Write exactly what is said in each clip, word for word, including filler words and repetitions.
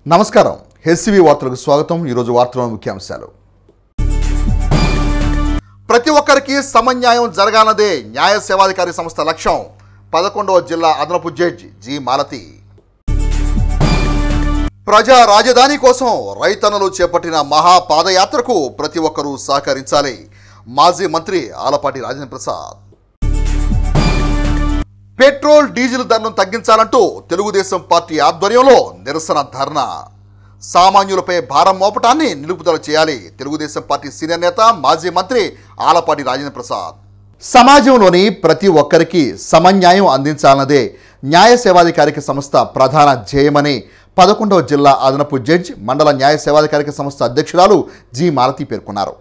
నమస్కారం హెచ్సివి వార్తలకు స్వాగతం। ఈ రోజు వార్తల ముఖ్యాంశాలు। ప్రతి ఒక్కరికి సమన్యాయం జరగాలన్నదే న్యాయ సేవాధికారి సంస్థ లక్ష్యం। పదకొండవ జిల్లా అదనపు జడ్జి జి మాలతి। ప్రజా రాజధాని కోసం రైతన్నలు చేపట్టిన మహా పాదయాత్రకు ప్రతి ఒక్కరూ సహకరించాలి। మాజీ మంత్రి ఆలపాటి రాజేంద్ర ప్రసాద్। పెట్రోల్ డీజిల్ ధరను తగ్గించాలంటూ తెలుగుదేశం పార్టీ ఆధ్వర్యంలో నిరసన ధర్నా। సామాన్యులపై భారం మోపటాన్ని నిలుపుదల చేయాలి। తెలుగుదేశం పార్టీ సీనియర్ నేత మాజీ మంత్రి ఆలపాటి రాజేంద్ర ప్రసాద్। సమాజంలోని ప్రతి ఒక్కరికి సమన్యాయం అందించాలన్నదే న్యాయ సేవాధికారిక సంస్థ ప్రధాన ధ్యేయమని పదకొండవ జిల్లా అదనపు జడ్జి మండల న్యాయ సేవాధికారిక సంస్థ అధ్యక్షురాలు జి మాలతి పేర్కొన్నారు।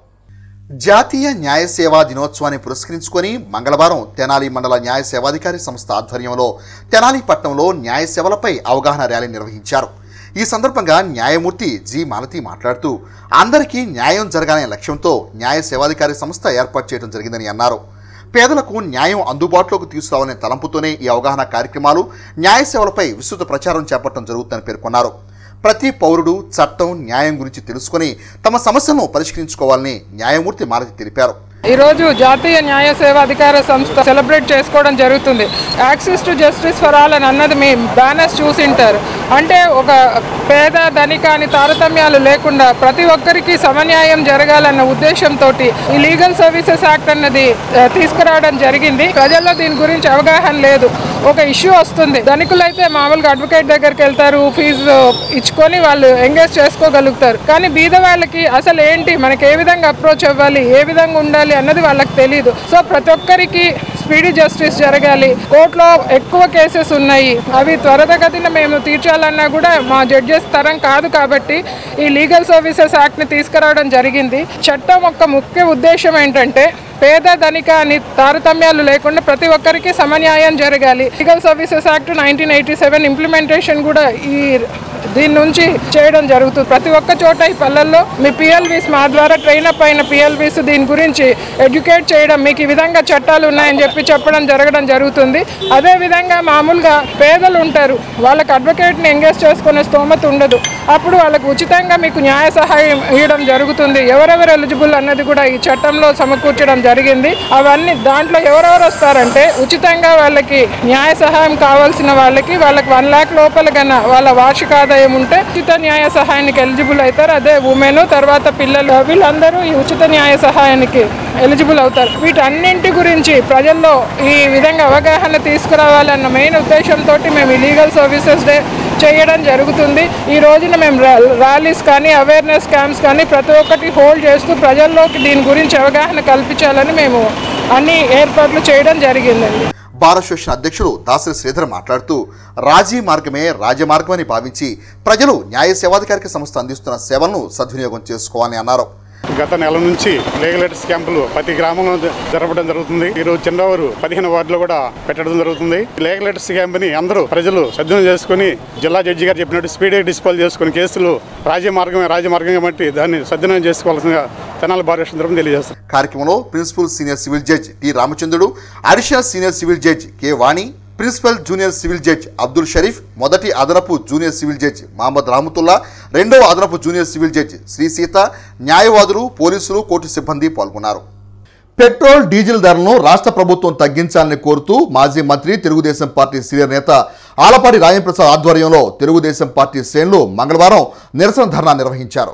జాతీయ న్యాయ సేవా దినోత్సవాన్ని పురస్కరించుకొని మంగళవారం తెనాలి మండల న్యాయ సేవాధికారి సంస్థ ఆధ్వర్యంలో తెనాలి పట్టణంలో న్యాయ సేవలపై అవగాహన ర్యాలీ నిర్వహించారు। ఈ సందర్భంగా న్యాయమూర్తి జి మాలతి మాట్లాడుతూ అందరికీ న్యాయం జరగాలనే లక్ష్యంతో న్యాయ సేవాధికారి సంస్థ ఏర్పాటు చేయడం జరిగిందని అన్నారు। పేదలకు న్యాయం అందుబాటులోకి తీసుకురావాలనే తలంపుతోనే ఈ అవగాహన కార్యక్రమాలు న్యాయ సేవలపై విస్తృత ప్రచారం చేపట్టడం జరుగుతుందని పేర్కొన్నారు। ప్రతి పౌరుడు చట్టం న్యాయం గురించి తెలుసుకొని తమ సమస్యలను పరిష్కరించుకోవాలని న్యాయమూర్తి మాలతి తెలిపారు। ఈ రోజు జాతీయ న్యాయ సేవాధికార సంస్థ సెలబ్రేట్ చేసుకోవడం జరుగుతుంది। Access to justice for all అని అన్నది మీ బ్యానర్స్ చూసింటారు। అంటే ఒక పేద ధనిక అని తారతమ్యాలు లేకుండా ప్రతి ఒక్కరికి సమన్యాయం జరగాలన్న ఉద్దేశంతో ఈ లీగల్ సర్వీసెస్ యాక్ట్ అన్నది తీసుకురావడం జరిగింది। ప్రజల్లో దీని గురించి అవగాహన లేదు। ఒక ఇష్యూ వస్తుంది, ధనికులైతే మామూలుగా అడ్వకేట్ దగ్గరికి వెళ్తారు, ఫీజు ఇచ్చుకొని వాళ్ళు ఎంగేజ్ చేసుకోగలుగుతారు। కానీ బీద వాళ్ళకి అసలు ఏంటి, మనకి ఏ విధంగా అప్రోచ్ అవ్వాలి, ఏ విధంగా ఉండాలి అన్నది వాళ్ళకి తెలియదు। సో ప్రతి ఒక్కరికి స్పీడీ జస్టిస్ జరగాలి। కోర్టులో ఎక్కువ కేసెస్ ఉన్నాయి, అవి త్వరితగతిన మేము తీర్చాలన్నా కూడా మా జడ్జెస్ తరం కాదు కాబట్టి ఈ లీగల్ సర్వీసెస్ యాక్ట్ని తీసుకురావడం జరిగింది। చట్టం యొక్క ముఖ్య ఉద్దేశం ఏంటంటే పేద ధనిక అని తారతమ్యాలు లేకుండా ప్రతి ఒక్కరికి సమన్యాయం జరగాలి। Legal services act nineteen eighty seven implementation కూడా ఈ దీని నుంచి చేయడం జరుగుతుంది। ప్రతి ఒక్క చోట ఈ పల్లెల్లో మీ పిఎల్వీస్ మా ద్వారా ట్రైన్ అప్ అయిన పిఎల్వీస్ దీని గురించి ఎడ్యుకేట్ చేయడం, మీకు ఈ విధంగా చట్టాలు ఉన్నాయని చెప్పి చెప్పడం జరగడం జరుగుతుంది। అదేవిధంగా మామూలుగా పేదలు ఉంటారు, వాళ్ళకి అడ్వకేట్ని ఎంగేజ్ చేసుకునే స్తోమత ఉండదు, అప్పుడు వాళ్ళకు ఉచితంగా మీకు న్యాయ సహాయం ఇవ్వడం జరుగుతుంది। ఎవరెవరు ఎలిజిబుల్ అన్నది కూడా ఈ చట్టంలో సమకూర్చడం జరిగింది। అవన్నీ దాంట్లో ఎవరెవరు వస్తారంటే ఉచితంగా వాళ్ళకి న్యాయ సహాయం కావాల్సిన వాళ్ళకి వాళ్ళకి వన్ ల్యాక్ లోపల కన్నా వాళ్ళ వార్షిక ఆదాయం ఉంటే ఉచిత న్యాయ సహాయానికి ఎలిజిబుల్ అవుతారు। అదే ఉమెన్ తర్వాత పిల్లలు వీళ్ళందరూ ఈ ఉచిత న్యాయ సహాయానికి ఎలిజిబుల్ అవుతారు। వీటన్నింటి గురించి ప్రజల్లో ఈ విధంగా అవగాహన తీసుకురావాలన్న మెయిన్ ఉద్దేశంతో మేము ఈ లీగల్ సర్వీసెస్ డే చేయడం జరుగుతుంది। ఈ రోజున మేము ర్యాలీస్ కానీ అవేర్నెస్ క్యాంప్స్ కానీ ప్రతి ఒక్కటి హోల్డ్ చేస్తూ ప్రజల్లోకి దీని గురించి అవగాహన కల్పించాలని మేము అన్ని ఏర్పాట్లు చేయడం జరిగిందండి। బార్ అసోసియేషన్ అధ్యక్షులు దాసరి శ్రీధర్ మాట్లాడుతూ రాజీ మార్గమే రాజమార్గమని భావించి ప్రజలు న్యాయ సేవాధికారిక సంస్థ అందిస్తున్న సేవలను సద్వినియోగం చేసుకోవాలని అన్నారు। గత నెల నుంచి లీగల్ ఎయిడ్స్ క్యాంపులు ప్రతి గ్రామంలో జరపడం జరుగుతుంది। ఈ రోజు చంద్రవారు పదిహేను వార్డులో కూడా పెట్టడం జరుగుతుంది। లీగల్ ఎయిడ్స్ క్యాంప్ని అందరూ సద్వినియోగం చేసుకుని చేసుకుని జిల్లా జడ్జి గారు చెప్పినట్టు స్పీడీ డిస్పోజ్ చేసుకుని కేసులు రాజమార్గమే రాజమార్గంగా బట్టి దాన్ని సద్వినియోగం చేసుకోవాల్సిందిగా తెనాలి బార్ అసోసియేషన్ తరఫున తెలియజేస్తారు। కార్యక్రమంలో principal senior civil judge T Ramachandrudu, additional senior civil judge K Vani, principal junior civil judge Abdul Sharif, మొదటి అదనపు junior civil judge Mohammad Ramatulla, రెండవ అదనపు junior civil judge Sri Sita, న్యాయవాదులు, పోలీసులు, కోర్టు సిబ్బంది పాల్గొన్నారు। పెట్రోల్ డీజిల్ ధరలను రాష్ట్ర ప్రభుత్వం తగ్గించాలని కోరుతూ మాజీ మంత్రి తెలుగుదేశం పార్టీ సీనియర్ నేత ఆలపాటి రాజేంద్ర ప్రసాద్ ఆధ్వర్యంలో తెలుగుదేశం పార్టీ శ్రేణులు మంగళవారం నిరసన ధర్నా నిర్వహించారు।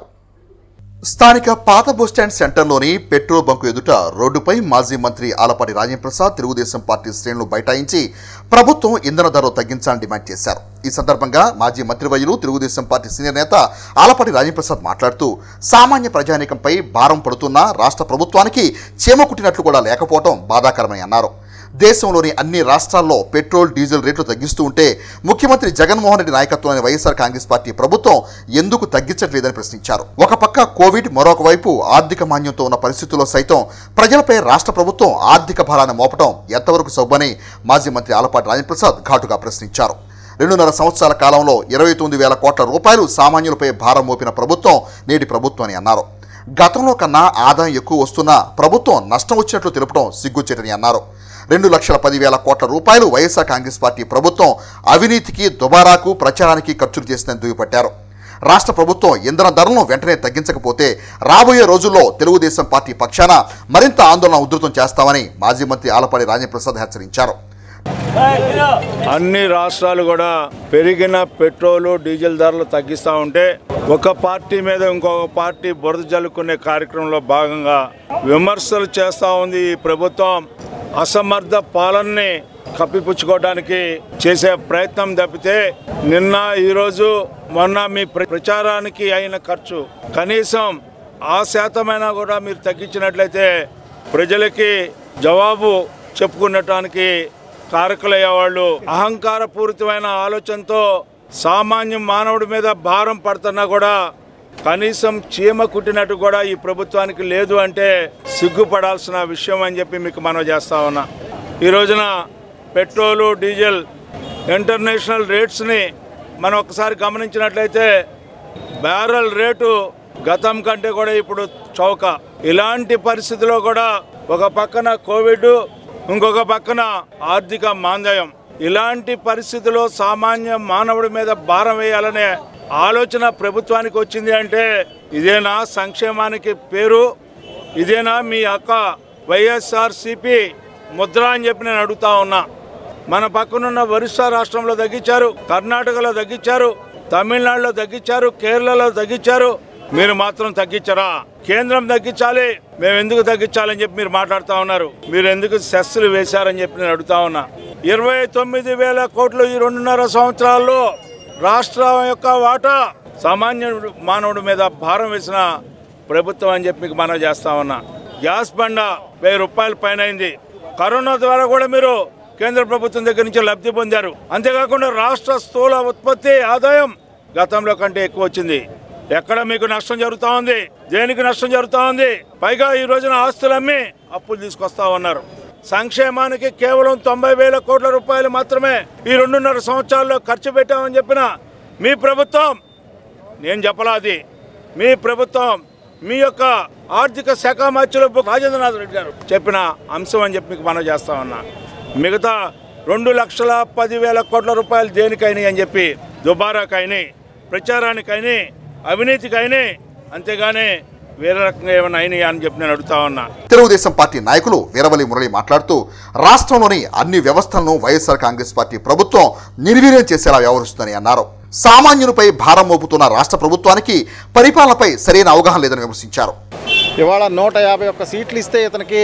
స్థానిక పాత బస్టాండ్ సెంటర్లోని పెట్రోల్ బంకు ఎదుట రోడ్డుపై మాజీ మంత్రి ఆలపాటి రాజేంద్ర ప్రసాద్ తెలుగుదేశం పార్టీ శ్రేణులు బైఠాయించి ప్రభుత్వం ఇంధన ధరలు తగ్గించాలని డిమాండ్ చేశారు। ఈ సందర్భంగా మాజీ మంత్రివర్యులు తెలుగుదేశం పార్టీ సీనియర్ నేత ఆలపాటి రాజేంద్ర ప్రసాద్ మాట్లాడుతూ సామాన్య ప్రజానీకంపై భారం పడుతున్న రాష్ట్ర ప్రభుత్వానికి చీమ కుట్టినట్లు కూడా లేకపోవడం బాధాకరమని అన్నారు। దేశంలోని అన్ని రాష్ట్రాల్లో పెట్రోల్ డీజిల్ రేట్లు తగ్గిస్తూ ఉంటే ముఖ్యమంత్రి జగన్మోహన్ రెడ్డి నాయకత్వంలోని వైఎస్ఆర్ కాంగ్రెస్ పార్టీ ప్రభుత్వం ఎందుకు తగ్గించట్లేదని ప్రశ్నించారు। ఒక పక్క కోవిడ్, మరొక వైపు ఆర్థిక మాన్యంతో ఉన్న పరిస్థితుల్లో సైతం ప్రజలపై రాష్ట్ర ప్రభుత్వం ఆర్థిక భారాన్ని మోపడం ఎంతవరకు సౌబని మాజీ మంత్రి ఆలపాటి రాజేంద్ర ప్రసాద్ ఘాటుగా ప్రశ్నించారు। రెండున్నర సంవత్సరాల కాలంలో ఇరవై తొమ్మిది వేల కోట్ల రూపాయలు సామాన్యులపై భారం మోపిన ప్రభుత్వం నేటి ప్రభుత్వం అని అన్నారు। గతంలో కన్నా ఆదాయం ఎక్కువ వస్తున్నా ప్రభుత్వం నష్టం వచ్చినట్లు తెలుపడం సిగ్గుచేటని అన్నారు। రెండు లక్షల పదివేల కోట్ల రూపాయలు వైఎస్ఆర్ కాంగ్రెస్ పార్టీ ప్రభుత్వం అవినీతికి దుబారాకు ప్రచారానికి ఖర్చులు చేసిందని దుయ్యబట్టారు। రాష్ట్ర ప్రభుత్వం ఇంధన ధరలను వెంటనే తగ్గించకపోతే రాబోయే రోజుల్లో తెలుగుదేశం పార్టీ పక్షాన మరింత ఆందోళన ఉధృతం చేస్తామని మాజీ మంత్రి ఆలపాటి రాజేంద్రప్రసాద్ హెచ్చరించారు. అన్ని రాష్ట్రాలు కూడా పెరిగిన పెట్రోలు డీజిల్ ధరలు తగ్గిస్తూ ఉంటే ఒక పార్టీ మీద ఇంకొక పార్టీ బురద జల్లుకునే కార్యక్రమంలో భాగంగా విమర్శలు చేస్తూ ఉంది ఈ ప్రభుత్వం. అసమర్థ పాలనని కప్పిపుచ్చుకోవడానికి చేసే ప్రయత్నం తప్పితే నిన్న ఈరోజు మొన్న మీ ప్రచారానికి అయిన ఖర్చు కనీసం ఆ శాతమైనా కూడా మీరు తగ్గించినట్లయితే ప్రజలకి జవాబు చెప్పుకునటానికి కారకులయ్యేవాళ్ళు. అహంకారపూరితమైన ఆలోచనతో సామాన్య మానవుడి మీద భారం పడుతున్నా కూడా కనీసం చీమ కుట్టినట్టు కూడా ఈ ప్రభుత్వానికి లేదు అంటే సిగ్గుపడాల్సిన విషయం అని చెప్పి మీకు మనవి చేస్తా ఉన్నా. ఈ రోజున పెట్రోలు డీజిల్ ఇంటర్నేషనల్ రేట్స్ని మనం ఒకసారి గమనించినట్లయితే బ్యారెల్ రేటు గతం కంటే కూడా ఇప్పుడు చౌక. ఇలాంటి పరిస్థితిలో కూడా ఒక పక్కన కోవిడ్, ఇంకొక పక్కన ఆర్థిక మాంద్యం. ఇలాంటి పరిస్థితిలో సామాన్య మానవుడి మీద భారం వేయాలనే ఆలోచన ప్రభుత్వానికి వచ్చింది అంటే ఇదేనా సంక్షేమానికి పేరు? ఇదేనా మీ అక్క వైఎస్ఆర్సీపీ ముద్ర అని చెప్పి నేను అడుగుతా ఉన్నా. మన పక్కనున్న ఒరిస్సా రాష్ట్రంలో తగ్గించారు, కర్ణాటకలో తగ్గించారు, తమిళనాడులో తగ్గించారు, కేరళలో తగ్గించారు. మీరు మాత్రం తగ్గించరా? కేంద్రం తగ్గించాలి, మేము ఎందుకు తగ్గించాలని చెప్పి మీరు మాట్లాడుతూ ఉన్నారు. మీరు ఎందుకు సెస్సులు వేశారని చెప్పి నేను అడుగుతా ఉన్నా. ఇరవై తొమ్మిది వేల కోట్లు ఈ రెండున్నర సంవత్సరాల్లో రాష్ట్రం యొక్క వాటా సామాన్య మానవుడి మీద భారం వేసిన ప్రభుత్వం అని చెప్పి మీకు మనం చేస్తా ఉన్నా. గ్యాస్ బండ వెయ్యి రూపాయల పైన అయింది. కరోనా ద్వారా కూడా మీరు కేంద్ర ప్రభుత్వం దగ్గర నుంచి లబ్ధి పొందారు. అంతేకాకుండా రాష్ట్ర స్థూల ఉత్పత్తి ఆదాయం గతంలో కంటే ఎక్కువ వచ్చింది. ఎక్కడ మీకు నష్టం జరుగుతూ ఉంది? దేనికి నష్టం జరుగుతూ ఉంది? పైగా ఈ రోజున ఆస్తులు అమ్మి అప్పులు తీసుకొస్తా ఉన్నారు. సంక్షేమానికి కేవలం తొంభై వేల కోట్ల రూపాయలు మాత్రమే ఈ రెండున్నర సంవత్సరాల్లో ఖర్చు పెట్టామని చెప్పిన మీ ప్రభుత్వం, నేను చెప్పలాది మీ ప్రభుత్వం, మీ యొక్క ఆర్థిక శాఖ మంత్రులు రాజేంద్రనాథ్ రెడ్డి గారు చెప్పిన అంశం అని చెప్పి మీకు మనం చేస్తా ఉన్నా. మిగతా రెండు లక్షల పదివేల కోట్ల రూపాయలు దేనికైనా అని చెప్పి దుబారాకైనా, ప్రచారానికైనా, అవినీతికైనా, అంతేగాని వేరే రకంగా ఏమైనా అయినాయా అని చెప్పి నేను అడుగుతా ఉన్నా. తెలుగుదేశం పార్టీ నాయకులు వీరవల్లి మురళి మాట్లాడుతూ రాష్ట్రంలోని అన్ని వ్యవస్థలను వైఎస్ఆర్ కాంగ్రెస్ పార్టీ ప్రభుత్వం నిర్వీర్యం చేసేలా వ్యవహరిస్తుందని అన్నారు. సామాన్యునిపై భారం మోపుతున్న రాష్ట్ర ప్రభుత్వానికి పరిపాలనపై సరైన అవగాహన లేదని విమర్శించారు. ఇవాళ నూట యాభై ఒక్క సీట్లు ఇస్తే ఇతనికి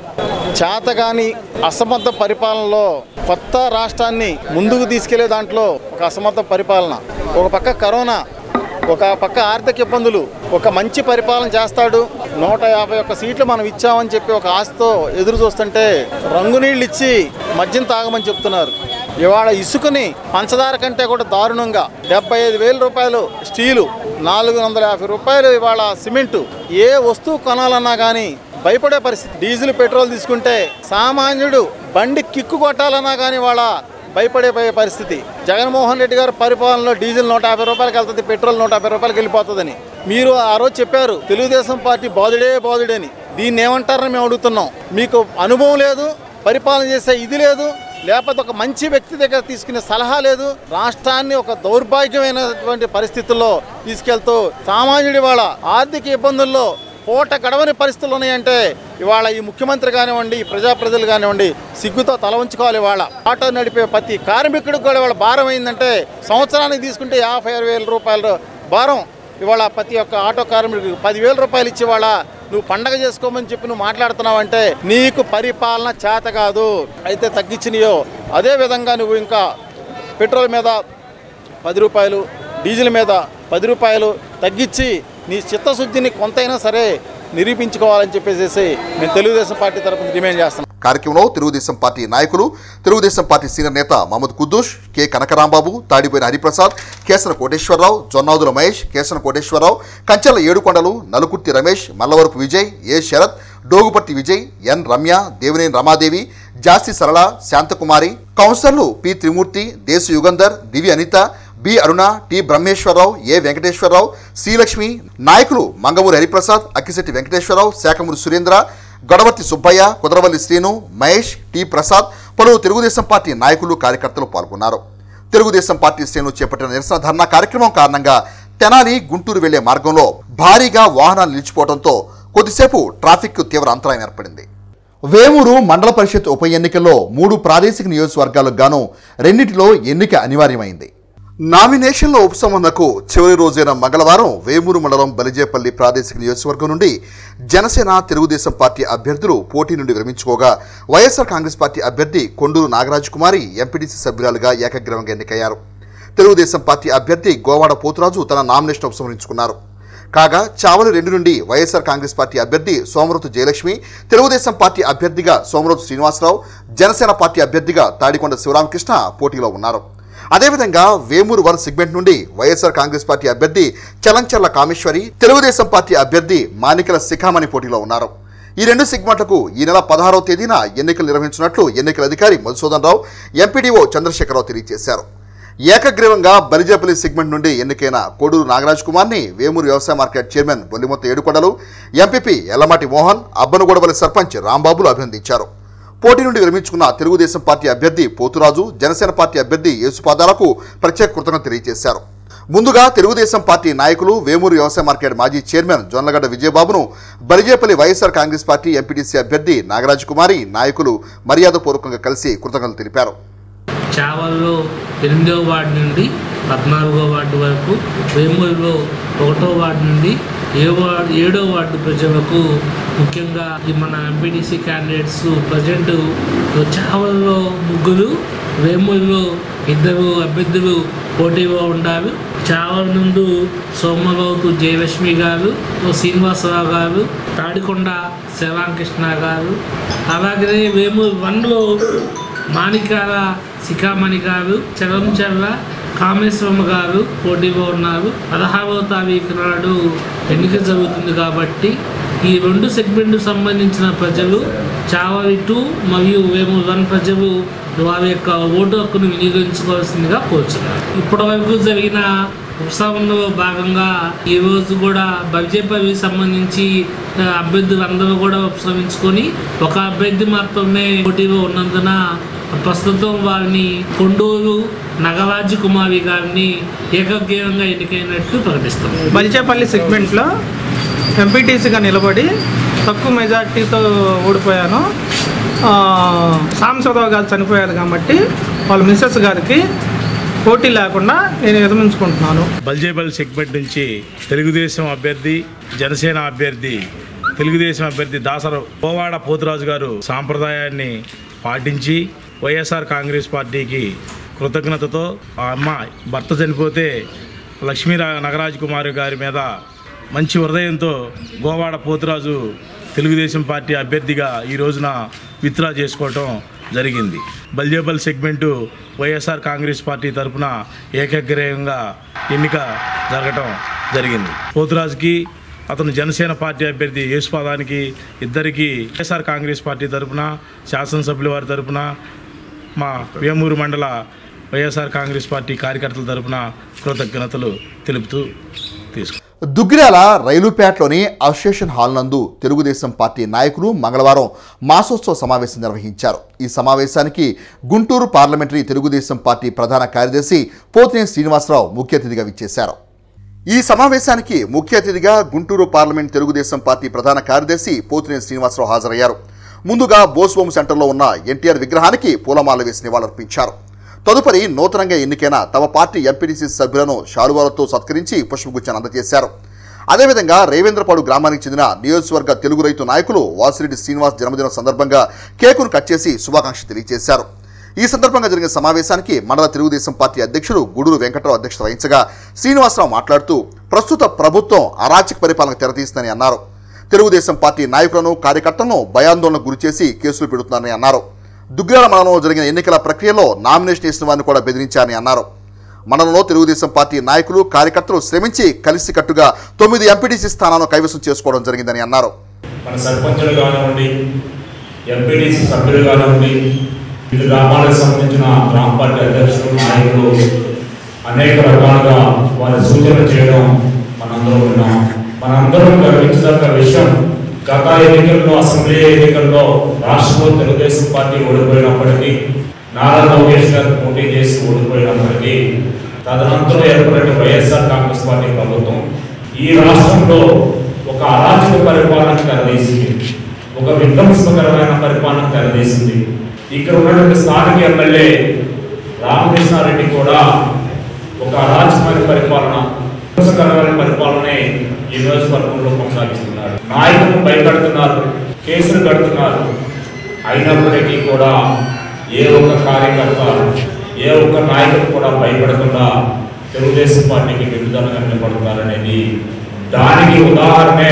చేతగాని అసమర్థ పరిపాలనలో కొత్త రాష్ట్రాన్ని ముందుకు తీసుకెళ్లే దాంట్లో ఒక అసమర్థ పరిపాలన, ఒక పక్క కరోనా, ఒక పక్క ఆర్థిక ఇబ్బందులు, ఒక మంచి పరిపాలన చేస్తాడు. నూట యాభై ఒక్క సీట్లు మనం ఇచ్చామని చెప్పి ఒక ఆశతో ఎదురు చూస్తుంటే రంగునీళ్ళు ఇచ్చి మద్యం తాగమని చెప్తున్నారు. ఇవాళ ఇసుకని పంచదార కంటే కూడా దారుణంగా డెబ్బై ఐదు వేల రూపాయలు స్టీలు, నాలుగు వందల యాభై రూపాయలు ఇవాళ సిమెంటు. ఏ వస్తువు కొనాలన్నా కానీ భయపడే పరిస్థితి. డీజిల్ పెట్రోల్ తీసుకుంటే సామాన్యుడు బండి కిక్కు కొట్టాలన్నా కానీ వాళ్ళ భయపడే పరిస్థితి. జగన్మోహన్ రెడ్డి గారి పరిపాలనలో డీజిల్ నూట యాభై రూపాయలకి వెళ్తుంది, పెట్రోల్ నూట యాభై రూపాయలకి వెళ్ళిపోతుందని మీరు ఆ రోజు చెప్పారు. తెలుగుదేశం పార్టీ బాధుడే బాధుడని. దీన్ని ఏమంటారని మేము అడుగుతున్నాం. మీకు అనుభవం లేదు, పరిపాలన చేసే ఇది లేదు, లేకపోతే ఒక మంచి వ్యక్తి దగ్గర తీసుకునే సలహా లేదు. రాష్ట్రాన్ని ఒక దౌర్భాగ్యమైనటువంటి పరిస్థితుల్లో తీసుకెళ్తూ సామాన్యుడి వాళ్ళ ఆర్థిక ఇబ్బందుల్లో పూట గడవని పరిస్థితులు ఉన్నాయంటే ఇవాళ ఈ ముఖ్యమంత్రి కానివ్వండి, ఈ ప్రజాప్రజలు కానివ్వండి సిగ్గుతో తల ఉంచుకోవాలి. ఇవాళ ఆటో నడిపే ప్రతి కార్మికుడికి కూడా ఇవాళ భారం అయిందంటే సంవత్సరానికి తీసుకుంటే యాభై ఆరు వేల రూపాయల భారం. ఇవాళ ప్రతి ఒక్క ఆటో కార్మికుడికి పదివేల రూపాయలు ఇచ్చి ఇవాళ నువ్వు పండగ చేసుకోమని చెప్పి నువ్వు మాట్లాడుతున్నావు అంటే నీకు పరిపాలన చేత కాదు. అయితే తగ్గించినయో అదేవిధంగా నువ్వు ఇంకా పెట్రోల్ మీద పది రూపాయలు, డీజిల్ మీద పది రూపాయలు తగ్గించి నీ చిత్తశుద్ధిని కొంతైనా సరే నిరూపించుకోవాలని చెప్పేసి మేము తెలుగుదేశం పార్టీ తరఫున డిమాండ్ చేస్తున్నాం. కార్యక్రమంలో తెలుగుదేశం పార్టీ నాయకులు, తెలుగుదేశం పార్టీ సీనియర్ నేత Mohammad Kuddush, K Kanakarambabu, Tadipoyina Hariprasad, Kesana Koteswararao, Jonnadula Mahesh, Kesana Koteswararao, Kanchela Edukondalu, Nalukurthi Ramesh, Mallavarapu Vijay, A Sarath, Doguparthi Vijay, N Ramya, Devineni Ramadevi, Jasti Sarala, Santhakumari, కౌన్సిలర్లు P Trimurthy, Desu Yugandhar, Divi Anitha, B Aruna, T Brahmeswararao, A Venkateswararao, Srilakshmi, నాయకులు మంగమూరి హరిప్రసాద్, అక్కిశెట్టి వెంకటేశ్వరరావు, శాఖమూరి సురేంద్ర, గొడవర్తి సుబ్బయ్య, కుదరవల్లి శ్రీను, మహేష్, టి ప్రసాద్, పలువురు తెలుగుదేశం పార్టీ నాయకులు, కార్యకర్తలు పాల్గొన్నారు. తెలుగుదేశం పార్టీ శ్రేణులు చేపట్టిన నిరసన ధర్నా కార్యక్రమం కారణంగా తెనాలి గుంటూరు వెళ్లే మార్గంలో భారీగా వాహనాలు నిలిచిపోవడంతో కొద్దిసేపు ట్రాఫిక్ తీవ్ర అంతరాయం ఏర్పడింది. వేమూరు మండల పరిషత్ ఉప ఎన్నికల్లో మూడు ప్రాదేశిక నియోజకవర్గాలకు గాను రెండింటిలో ఎన్నిక అనివార్యమైంది. నామినేషన్ల ఉపసంహరణకు చివరి రోజైన మంగళవారం వేమూరు మండలం బలిజేపల్లి ప్రాదేశిక నియోజకవర్గం నుండి జనసేన తెలుగుదేశం పార్టీ అభ్యర్థులు పోటీ నుండి విరమించుకోగా వైఎస్ఆర్ కాంగ్రెస్ పార్టీ అభ్యర్థి కొండూరు నాగరాజ్ కుమారి ఎంపీటీసీ సభ్యురాలుగా ఏకగ్రీవంగా ఎన్నికయ్యారు. తెలుగుదేశం పార్టీ అభ్యర్థి గోవాడ పోతురాజు తన నామినేషన్ ఉపసంహరించుకున్నారు. కాగా చావలి రెండు నుండి వైఎస్ఆర్ కాంగ్రెస్ పార్టీ అభ్యర్థి సోమరతు జయలక్ష్మి, తెలుగుదేశం పార్టీ అభ్యర్థిగా సోమరతు శ్రీనివాసరావు, జనసేన పార్టీ అభ్యర్థిగా తాడికొండ శివరామకృష్ణ పోటీలో ఉన్నారు. అదేవిధంగా వేమూరు వన్ సెగ్మెంట్ నుండి వైఎస్ఆర్ కాంగ్రెస్ పార్టీ అభ్యర్థి చలంచర్ల కామేశ్వరి, తెలుగుదేశం పార్టీ అభ్యర్థి మానికల శిఖామణి పోటీలో ఉన్నారు. ఈ రెండు సెగ్మెంట్లకు ఈ నెల పదహారవ తేదీన ఎన్నికలు నిర్వహించినట్లు ఎన్నికల అధికారి మధుసూదన్ రావు, ఎంపీడీఓ చంద్రశేఖరరావు తెలియజేశారు. ఏకగ్రీవంగా బలిజేపల్లి సెగ్మెంట్ నుండి ఎన్నికైన కోడూరు నాగరాజ్ కుమార్ని వేమూరు వ్యవసాయ market chairman Bollimotha Edukondalu, MPP Yellamati Mohan, Abbanagudavalli sarpanch రాంబాబులు అభినందించారు. పోటీ నుండి విరమించుకున్న తెలుగుదేశం పార్టీ అభ్యర్థి పోతురాజు, జనసేన పార్టీ అభ్యర్థి యేసుపాదాలకు ప్రత్యేక కృతజ్ఞతలు తెలియజేశారు. ముందుగా తెలుగుదేశం పార్టీ నాయకులు వేమూరు వ్యవసాయ మార్కెట్ మాజీ చైర్మన్ జొన్నలగడ్డ విజయబాబును బలిజేపల్లి వైఎస్ఆర్ కాంగ్రెస్ పార్టీ ఎంపీటీసీ అభ్యర్థి నాగరాజ్ కుమారి నాయకులు మర్యాదపూర్వకంగా కలిసి కృతజ్ఞతలు తెలిపారు. చావల్లో ఎనిమిదవ వార్డు నుండి పద్నాలుగో వార్డు వరకు, వేమూరులో ఒకటో వార్డు నుండి ఏ వార్డు ఏడో వార్డు ప్రజలకు, ముఖ్యంగా మన ఎంపీటీసీ క్యాండిడేట్స్ ప్రజెంట్ చావల్లో ముగ్గురు, వేమూరులో ఇద్దరు అభ్యర్థులు పోటీలో ఉండారు. చావల్ నుండి సోమరావు జయలక్ష్మి గారు, శ్రీనివాసరావు గారు, తాడికొండ శివరామకృష్ణ గారు, అలాగే వేమూరు వన్లో మాణికాల శిఖామణి గారు, చలంచర్ల కామేశ్వరమ్మ గారు పోటీలో ఉన్నారు. పదహారవ తారీఖు నాడు ఎన్నిక జరుగుతుంది కాబట్టి ఈ రెండు సెగ్మెంట్ సంబంధించిన ప్రజలు చావలి టూ మరియు వేమూరు వన్ ప్రజలు వారి యొక్క ఓటు హక్కును వినియోగించుకోవాల్సిందిగా కోరుచున్నారు. ఇప్పటి వరకు జరిగిన ఉత్సవంలో భాగంగా ఈరోజు కూడా బలిజేపల్లికి సంబంధించి అభ్యర్థులు అందరూ కూడా ఉపసంహరించుకొని ఒక అభ్యర్థి మాత్రమే పోటీలో ఉన్నందున ప్రస్తుతం వారిని కొండూరు నాగరాజ్ కుమారి గారిని ఏకగ్రీవంగా ఎన్నికైనట్టు ప్రకటిస్తాం. బలిజేపల్లి సెగ్మెంట్లో ఎంపీటీసీగా నిలబడి తక్కువ మెజార్టీతో ఓడిపోయాను. సాంబశివరావు గారు చనిపోయారు కాబట్టి వాళ్ళ మిస్సెస్ గారికి పోటీ లేకుండా నేను విరమించుకుంటున్నాను. బలిజేపల్లి సెగ్మెంట్ నుంచి తెలుగుదేశం అభ్యర్థి, జనసేన అభ్యర్థి, తెలుగుదేశం అభ్యర్థి దాసర గోవాడ పోతురాజు గారు సాంప్రదాయాన్ని పాటించి వైఎస్ఆర్ కాంగ్రెస్ పార్టీకి కృతజ్ఞతతో ఆ అమ్మ భర్త చనిపోతే లక్ష్మీ నాగరాజ్ కుమారి గారి మీద మంచి హృదయంతో గోవాడ పోతురాజు తెలుగుదేశం పార్టీ అభ్యర్థిగా ఈ రోజున విత్డ్రా చేసుకోవటం జరిగింది. బలిజేపల్లి సెగ్మెంటు వైఎస్ఆర్ కాంగ్రెస్ పార్టీ తరఫున ఏకగ్రీవంగా ఎన్నిక జరగటం జరిగింది. పోతురాజుకి, అతను జనసేన పార్టీ అభ్యర్థి యేసుపాదానికి ఇద్దరికి వైఎస్ఆర్ కాంగ్రెస్ పార్టీ తరఫున, శాసనసభ్యుల వారి తరఫున, మా వేమూరు మండల వైఎస్ఆర్ కాంగ్రెస్ పార్టీ కార్యకర్తల తరఫున కృతజ్ఞతలు తెలుపుతూ తీసుకు దుగ్గిరాల రైలుపేటలోని అసోసియేషన్ హాల్ నందు తెలుగుదేశం పార్టీ నాయకులు మంగళవారం మాసోత్సవ సమావేశం నిర్వహించారు. ఈ సమావేశానికి గుంటూరు పార్లమెంటరీ తెలుగుదేశం పార్టీ ప్రధాన కార్యదర్శి పోతినేని శ్రీనివాసరావు ముఖ్య అతిథిగా విచ్చేశారు. ఈ సమావేశానికి ముఖ్య అతిథిగా గుంటూరు పార్లమెంట్ తెలుగుదేశం పార్టీ ప్రధాన కార్యదర్శి పోతినేని శ్రీనివాసరావు హాజరయ్యారు. ముందుగా బోస్బొమ్మ సెంటర్లో ఉన్న ఎన్టీఆర్ విగ్రహానికి పూలమాల వేసి నివాళులర్పించారు. తదుపరి నూతనంగా ఎన్నికైన తమ పార్టీ ఎంపీటీసీ సభ్యులను శాలువాలతో సత్కరించి పుష్పగుచ్చాన్ని అందజేశారు. అదేవిధంగా రేవేంద్రపాడు గ్రామానికి చెందిన నియోజకవర్గ తెలుగు రైతు నాయకులు వాసిరెడ్డి శ్రీనివాస్ జన్మదినం సందర్భంగా కేకును కట్ చేసి శుభాకాంక్షలు తెలియజేశారు. ఈ సందర్భంగా జరిగిన సమావేశానికి మండల తెలుగుదేశం పార్టీ అధ్యక్షుడు గూడూరు వెంకటరావు అధ్యక్షత వహించగా శ్రీనివాసరావు మాట్లాడుతూ ప్రస్తుత ప్రభుత్వం అరాచక పరిపాలనకు తెరతీస్తుందని అన్నారు. తెలుగుదేశం పార్టీ నాయకులను, కార్యకర్తలను భయాందోళనకు గురిచేసి కేసులు పెడుతున్నారని అన్నారు. దుగ్గిరాల మండలంలో జరిగిన ఎన్నికల ప్రక్రియలో నామినేషన్ వేసిన వారిని కూడా బెదిరించారని అన్నారు. మండలంలో తెలుగుదేశం పార్టీ నాయకులు, కార్యకర్తలు శ్రమించి కలిసికట్టుగా తొమ్మిది ఎంపీటీసీ స్థానాలను కైవసం చేసుకోవడం జరిగిందని అన్నారు. మన సర్పంచులు కానివ్వండి, ఎంపీటీసీ సభ్యులు కానివ్వండి, వివిధ గ్రామాలకు సంబంధించిన గ్రామ పార్టీ అధ్యక్షులు, నాయకులు అనేక రకాలుగా వారి సూచనలు చేయడం మనందరం విన్నాం. మనందరం గర్వించదగ్గ విషయం, గత ఎన్నికల్లో, అసెంబ్లీ ఎన్నికల్లో రాష్ట్రంలో తెలుగుదేశం పార్టీ ఓడిపోయినప్పటికీ, నారా లోకేష్ గారు పోటీ చేసి ఓడిపోయినప్పటికీ తదనంతరం ఏర్పడిన వైఎస్ఆర్ కాంగ్రెస్ పార్టీ ప్రభుత్వం ఈ రాష్ట్రంలో ఒక అరాచక పరిపాలనకు తెరదీసింది, ఒక విధ్వంసకరమైన పరిపాలనకు తెరదీసింది. ఇక్కడ ఉన్నటువంటి స్థానిక ఎమ్మెల్యే రామకృష్ణారెడ్డి కూడా ఒక అరాచకమైన పరిపాలన, విధ్వంసకరమైన పరిపాలనే ఈ నియోజకవర్గంలో కొనసాగిస్తున్నారు. నాయకులను భయపెడుతున్నారు, కేసులు కడుతున్నారు. అయినప్పటికీ కూడా ఏ ఒక్క కార్యకర్త, ఏ ఒక్క నాయకుడు కూడా భయపడకుండా తెలుగుదేశం పార్టీకి విరుద్ధంగా నిలబడుతున్నారనేది దానికి ఉదాహరణే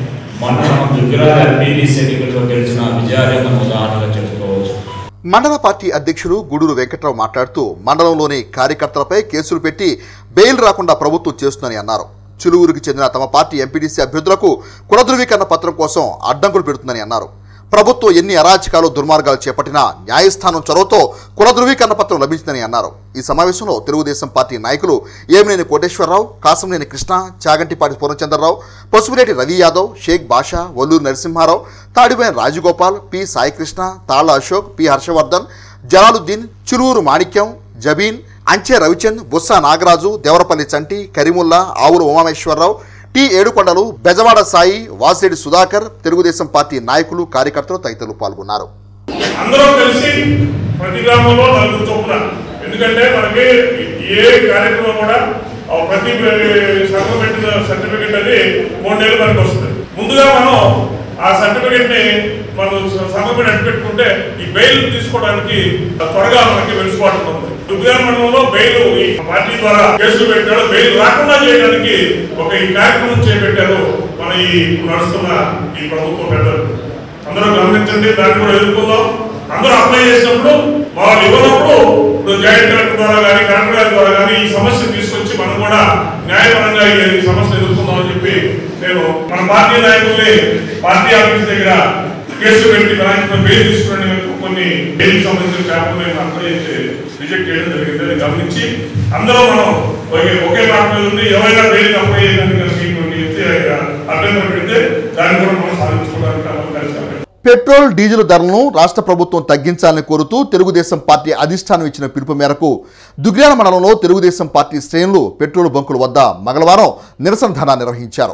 మన దుగ్గిరాల ఎంపీటీసీ ఎన్నికల్లో గెలిచిన విజయాన్ని మనం ఉదాహరణగా చెప్పుకోవచ్చు. మండల పార్టీ అధ్యక్షుడు గూడూరు వెంకట్రావు మాట్లాడుతూ మండలంలోని కార్యకర్తలపై కేసులు పెట్టి బెయిల్ రాకుండా ప్రభుత్వం చేస్తుందని అన్నారు. చిలువురికి చెందిన తమ పార్టీ ఎంపీటీసీ అభ్యర్థులకు కుల ధృవీకరణ పత్రం కోసం అడ్డంకులు పెడుతుందని అన్నారు. ప్రభుత్వం ఎన్ని అరాచకాలు దుర్మార్గాలు చేపట్టినా న్యాయస్థానం చొరవతో కుల ధృవీకరణ పత్రం లభించిందని అన్నారు. ఈ సమావేశంలో తెలుగుదేశం పార్టీ నాయకులు Emineni Koteswararao, Kasamneni Krishna, Chagantipati Purnachandrarao, Pasupuleti Ravi Yadav, Sheikh Basha, Valluru Narasimharao, Tadipoyina Rajagopal, P Saikrishna, Talla Ashok, P Harshavardhan, Jalaluddin, Chiluvuru Manikyam, Jabeen, Anche Ravichand, Bussa Nagaraju, Devarapalli Chanti, Karimulla, Avuru Umamaheswararao, T Edukondalu, Bezawada Sai, Vasireddy Sudhakar, Telugu Desam party నాయకులు, కార్యకర్తలు తదితరులు పాల్గొన్నారు. అందరూ కలిసి ప్రతి గ్రామంలో నలుగురు చొప్పున, ఎందుకంటే మనకి ఏ కార్యక్రమం కూడా ప్రతి సంఘం పెట్టిన సర్టిఫికెట్ అది మూడు నెలలు మనకు వస్తుంది. ముందుగా మనం ఆ సర్టిఫికెట్ ని మనం సంఘం పెట్టి అట్టు పెట్టుకుంటే ఈ బెయిల్ తీసుకోవడానికి త్వరగా మనకి వెలుసుబాటు ఉంటుంది. దుగ్గిరాల మండలంలో బెయిల్ ఈ పార్టీ ద్వారా కేసులు పెట్టారు, బెయిల్ రాకుండా చేయడానికి ఒక ఈ కార్యక్రమం చేపట్టారు మన ఈ నడుస్తున్న ఈ ప్రభుత్వం పెద్దలు. అందరూ గమనించండి, దాన్ని కూడా ఎదుర్కొందాం. అందరూ అప్లై చేసినప్పుడు వాళ్ళు ఇవ్వనప్పుడు ఇప్పుడు జాయింట్ కలెక్టర్ ద్వారా కానీ కలెక్టర్ గారి ద్వారా కానీ ఈ సమస్యను తీసుకొచ్చి మనం కూడా న్యాయపరంగా ఈ సమస్యను ఎదుర్కొందామని చెప్పి నేను మన పార్టీ నాయకుల్ని పార్టీ ఆఫీస్ దగ్గర కేసులు పెట్టి నాయకులు బెయిల్ తీసుకుని కొన్ని బెయిల్ సంబంధించిన పేపర్లు నేను అప్లై చేసి రిజెక్ట్ చేయడం జరిగింది. అది గమనించి అందరూ మనం ఒకే మాట మీద ఉండి ఎవరైనా బెయిల్ అప్లై చేయడానికి అభ్యంతరం పెడితే దాన్ని కూడా మనం సాధించుకోవడానికి అందరూ కలిసి పెట్రోల్ డీజిల్ ధరలను రాష్ట్ర ప్రభుత్వం తగ్గించాలని కోరుతూ తెలుగుదేశం పార్టీ అధిష్టానం ఇచ్చిన పిలుపు మేరకు దుగ్గిరాల మండలంలో తెలుగుదేశం పార్టీ శ్రేణులు పెట్రోల్ బంకుల వద్ద మంగళవారం నిరసన ధర్నా నిర్వహించారు.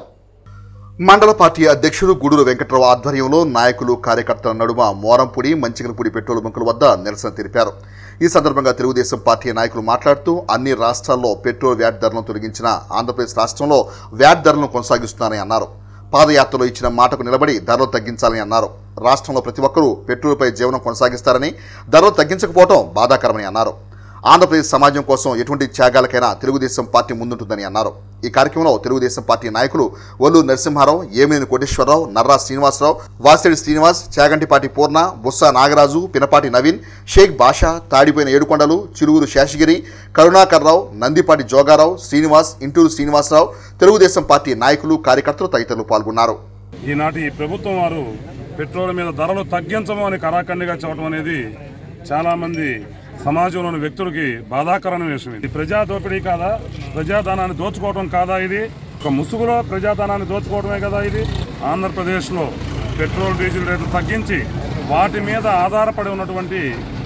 మండల పార్టీ అధ్యక్షుడు గూడూరు వెంకట్రావు ఆధ్వర్యంలో నాయకులు, కార్యకర్తల నడుమ మోరంపూడి, మంచిగలపూడి పెట్రోల్ బంకుల వద్ద నిరసన తెలిపారు. ఈ సందర్భంగా తెలుగుదేశం పార్టీ నాయకులు మాట్లాడుతూ అన్ని రాష్ట్రాల్లో పెట్రోల్ వ్యాట్ ధరలను తొలగించిన ఆంధ్రప్రదేశ్ రాష్ట్రంలో వ్యాట్ ధరలను కొనసాగిస్తున్నారని అన్నారు. పాదయాత్రలో ఇచ్చిన మాటకు నిలబడి ధరలు తగ్గించాలని అన్నారు. రాష్ట్రంలో ప్రతి ఒక్కరూ పెట్రోల్పై జీవనం కొనసాగిస్తారని, ధరలు తగ్గించకపోవడం బాధాకరమని అన్నారు. ఆంధ్రప్రదేశ్ సమాజం కోసం ఎటువంటి త్యాగాలకైనా తెలుగుదేశం పార్టీ ముందుంటుందని అన్నారు. ఈ కార్యక్రమంలో తెలుగుదేశం పార్టీ నాయకులు వల్లూరు నరసింహారావు, ఏమినేని కోటేశ్వరరావు, నర్రా శ్రీనివాసరావు, వాసిరెడ్డి శ్రీనివాస్, చాగంటిపాటి పూర్ణ, బుస్సా నాగరాజు, పినపాటి నవీన్, షేక్ బాషా, తాడిపోయిన ఏడుకొండలు, చిలువురు శేషగిరి, కరుణాకర్రావు, నందిపాటి జోగారావు, శ్రీనివాస్, ఇంటూరు శ్రీనివాసరావు, తెలుగుదేశం పార్టీ నాయకులు, కార్యకర్తలు తదితరులు పాల్గొన్నారు. ఈనాటి ప్రభుత్వం వారు పెట్రోల్ మీద ధరలు తగ్గించము అని కరాఖండిగా చెప్పడం అనేది చాలా మంది సమాజంలోని వ్యక్తులకి బాధాకరమైన విషయం. ఇది ప్రజా దోపిడీ కాదా? ప్రజాధనాన్ని దోచుకోవడం కాదా? ఇది ఒక ముసుగులో ప్రజాధనాన్ని దోచుకోవడమే కదా ఇది. ఆంధ్రప్రదేశ్లో పెట్రోల్, డీజిల్ రేట్లు తగ్గించి వాటి మీద ఆధారపడి ఉన్నటువంటి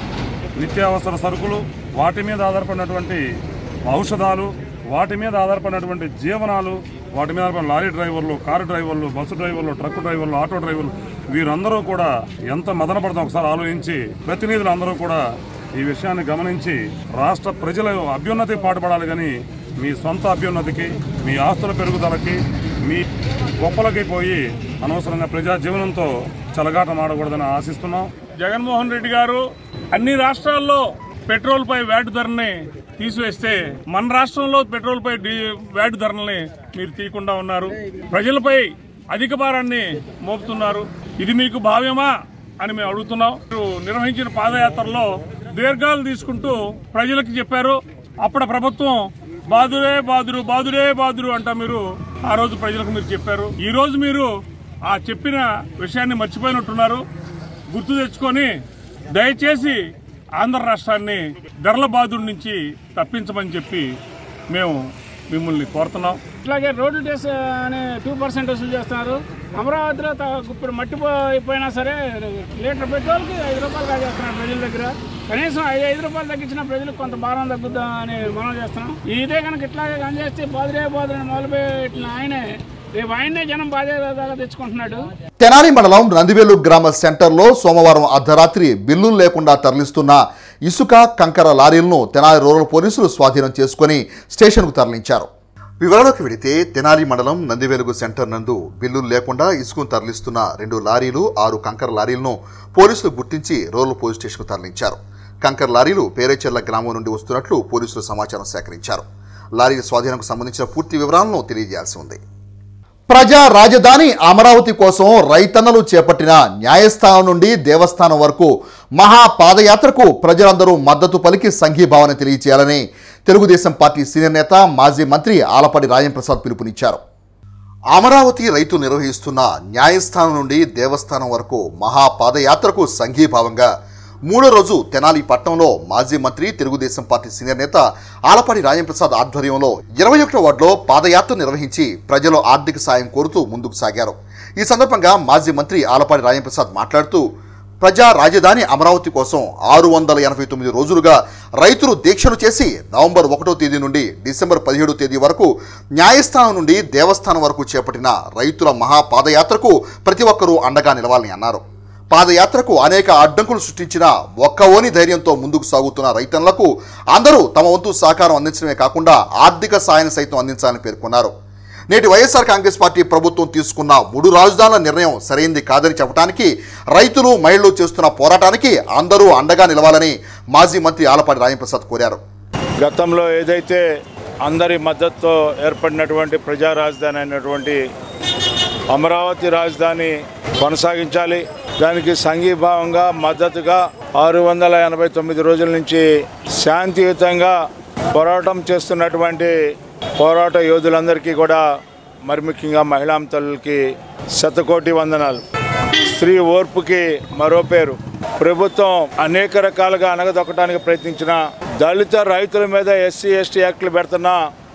నిత్యావసర సరుకులు, వాటి మీద ఆధారపడినటువంటి ఔషధాలు, వాటి మీద ఆధారపడినటువంటి జీవనాలు, వాటి మీద ఆధారపడిన లారీ డ్రైవర్లు, కారు డ్రైవర్లు, బస్సు డ్రైవర్లు, ట్రక్ డ్రైవర్లు, ఆటో డ్రైవర్లు, వీరందరూ కూడా ఎంత మదన పడతాం ఒకసారి ఆలోచించి ప్రతినిధులు అందరూ కూడా ఈ విషయాన్ని గమనించి రాష్ట్ర ప్రజల అభ్యున్నతికి పాటుపడాలి. కానీ మీ సొంత అభ్యున్నతికి, మీ ఆస్తుల పెరుగుదలకి, మీ గొప్పలకి పోయి అనవసరంగా ప్రజా జీవనంతో చెలగాటం ఆడకూడదని ఆశిస్తున్నాం. జగన్మోహన్ రెడ్డి గారు అన్ని రాష్ట్రాల్లో పెట్రోల్ పై వ్యాట్ ధరని తీసివేస్తే మన రాష్ట్రంలో పెట్రోల్ పై వ్యాట్ ధరల్ని మీరు తీయకుండా ఉన్నారు. ప్రజలపై అధిక భారాన్ని మోపుతున్నారు. ఇది మీకు భావ్యమా అని మేము అడుగుతున్నాం. నిర్వహించిన పాదయాత్రలో దీర్ఘాలు తీసుకుంటూ ప్రజలకు చెప్పారు. అప్పుడు ప్రభుత్వం బాదురే బాదురు బాదురే బాదురు అంట మీరు ఆ రోజు ప్రజలకు మీరు చెప్పారు. ఈ రోజు మీరు ఆ చెప్పిన విషయాన్ని మర్చిపోయినట్టున్నారు. గుర్తు తెచ్చుకొని దయచేసి ఆంధ్ర రాష్ట్రాన్ని ధరల బాధుడి నుంచి తప్పించమని చెప్పి మేము మిమ్మల్ని కోరుతున్నాం. అట్లాగే రోడ్లు టెస్ట్ అనే టూ పర్సెంట్ వసూలు చేస్తున్నారు. అమరావతిలో ఇప్పుడు మట్టిపోయినా సరే లీటర్ పెట్రోల్కి ఐదు రూపాయలు కాజేస్తున్నారు ప్రజల దగ్గర. కనీసం ఐదు ఐదు రూపాయలు తగ్గించిన ప్రజలకు కొంత భారం తగ్గుద్దాం అని మనం చేస్తున్నాం. ఇదే కనుక ఇట్లాగే పనిచేస్తే బాదురే బాదురని మొదలుపెట్టిన ఆయనే రేపు ఆయనే జనం బాధ్యతగా తెచ్చుకుంటున్నాడు. తెనాలి మండలం నందివేలు గ్రామ సెంటర్లో సోమవారం అర్ధరాత్రి బిల్లులు లేకుండా తరలిస్తున్న ఇసుక కంకర లారీలను తెనాలి రూరల్ పోలీసులు స్వాధీనం చేసుకుని స్టేషన్కు తరలించారు. వివరాలకు వెళితే తెనాలి మండలం నందివేలుగు సెంటర్ నందు బిల్లులు లేకుండా ఇసుకను తరలిస్తున్న రెండు లారీలు ఆరు కంకర లారీలను పోలీసులు గుర్తించి రూరల్ పోలీస్ స్టేషన్కు తరలించారు. కంకర లారీలు పేరేచెర్ల గ్రామం నుండి వస్తున్నట్లు పోలీసులు సమాచారం సేకరించారు. లారీ స్వాధీనంకు సంబంధించిన పూర్తి వివరాలను తెలియజేయాల్సి ఉంది. ప్రజా రాజధాని అమరావతి కోసం రైతన్నలు చేపట్టిన న్యాయస్థానం నుండి దేవస్థానం వరకు మహా పాదయాత్రకు ప్రజలందరూ మద్దతు పలికి సంఘీభావన తెలియజేయాలని తెలుగుదేశం పార్టీ సీనియర్ నేత మాజీ మంత్రి ఆలపాటి రాజంప్రసాద్ పిలుపునిచ్చారు. అమరావతి రైతులు నిర్వహిస్తున్న న్యాయస్థానం నుండి దేవస్థానం వరకు మహా పాదయాత్రకు సంఘీభావంగా మూడో రోజు తెనాలి పట్టణంలో మాజీ మంత్రి తెలుగుదేశం పార్టీ సీనియర్ నేత ఆలపాటి రాజంప్రసాద్ ఆధ్వర్యంలో ఇరవై ఒకటో వార్డులో పాదయాత్ర నిర్వహించి ప్రజలు ఆర్థిక సాయం కోరుతూ ముందుకు సాగారు. ఈ సందర్భంగా మాజీ మంత్రి ఆలపాటి రాజంప్రసాద్ మాట్లాడుతూ ప్రజా రాజధాని అమరావతి కోసం ఆరు వందల ఎనభై తొమ్మిది రోజులుగా రైతులు దీక్షలు చేసి నవంబర్ ఒకటో తేదీ నుండి డిసెంబర్ పదిహేడో తేదీ వరకు న్యాయస్థానం నుండి దేవస్థానం వరకు చేపట్టిన రైతుల మహా పాదయాత్రకు ప్రతి ఒక్కరూ అండగా నిలవాలని అన్నారు. పాదయాత్రకు అనేక అడ్డంకులు సృష్టించిన ఒక్కవోని ధైర్యంతో ముందుకు సాగుతున్న రైతన్నులకు అందరూ తమ వంతు సహకారం అందించడమే కాకుండా ఆర్థిక సాయం సైతం అందించాలని పేర్కొన్నారు. నేటి వైఎస్ఆర్ కాంగ్రెస్ పార్టీ ప్రభుత్వం తీసుకున్న మూడు రాజధానుల నిర్ణయం సరైంది కాదని చెప్పడానికి రైతులు మహిళలు చేస్తున్న పోరాటానికి అందరూ అండగా నిలవాలని మాజీ మంత్రి ఆలపాటి రాజంప్రసాద్ కోరారు. గతంలో ఏదైతే అందరి మద్దతుతో ఏర్పడినటువంటి ప్రజా రాజధాని అయినటువంటి అమరావతి రాజధాని కొనసాగించాలి, దానికి సంఘీభావంగా మద్దతుగా ఆరు వందల ఎనభై తొమ్మిది రోజుల నుంచి శాంతియుతంగా పోరాటం చేస్తున్నటువంటి పోరాట యోధులందరికీ కూడా మరి ముఖ్యంగా మహిళా తల్లులకి శతకోటి వందనాలు. స్త్రీ ఓర్పుకి మరో పేరు. ప్రభుత్వం అనేక రకాలుగా అణగదొక్కడానికి ప్రయత్నించిన దళిత రైతుల మీద ఎస్సీ ఎస్టీ యాక్టులు పెడుతున్న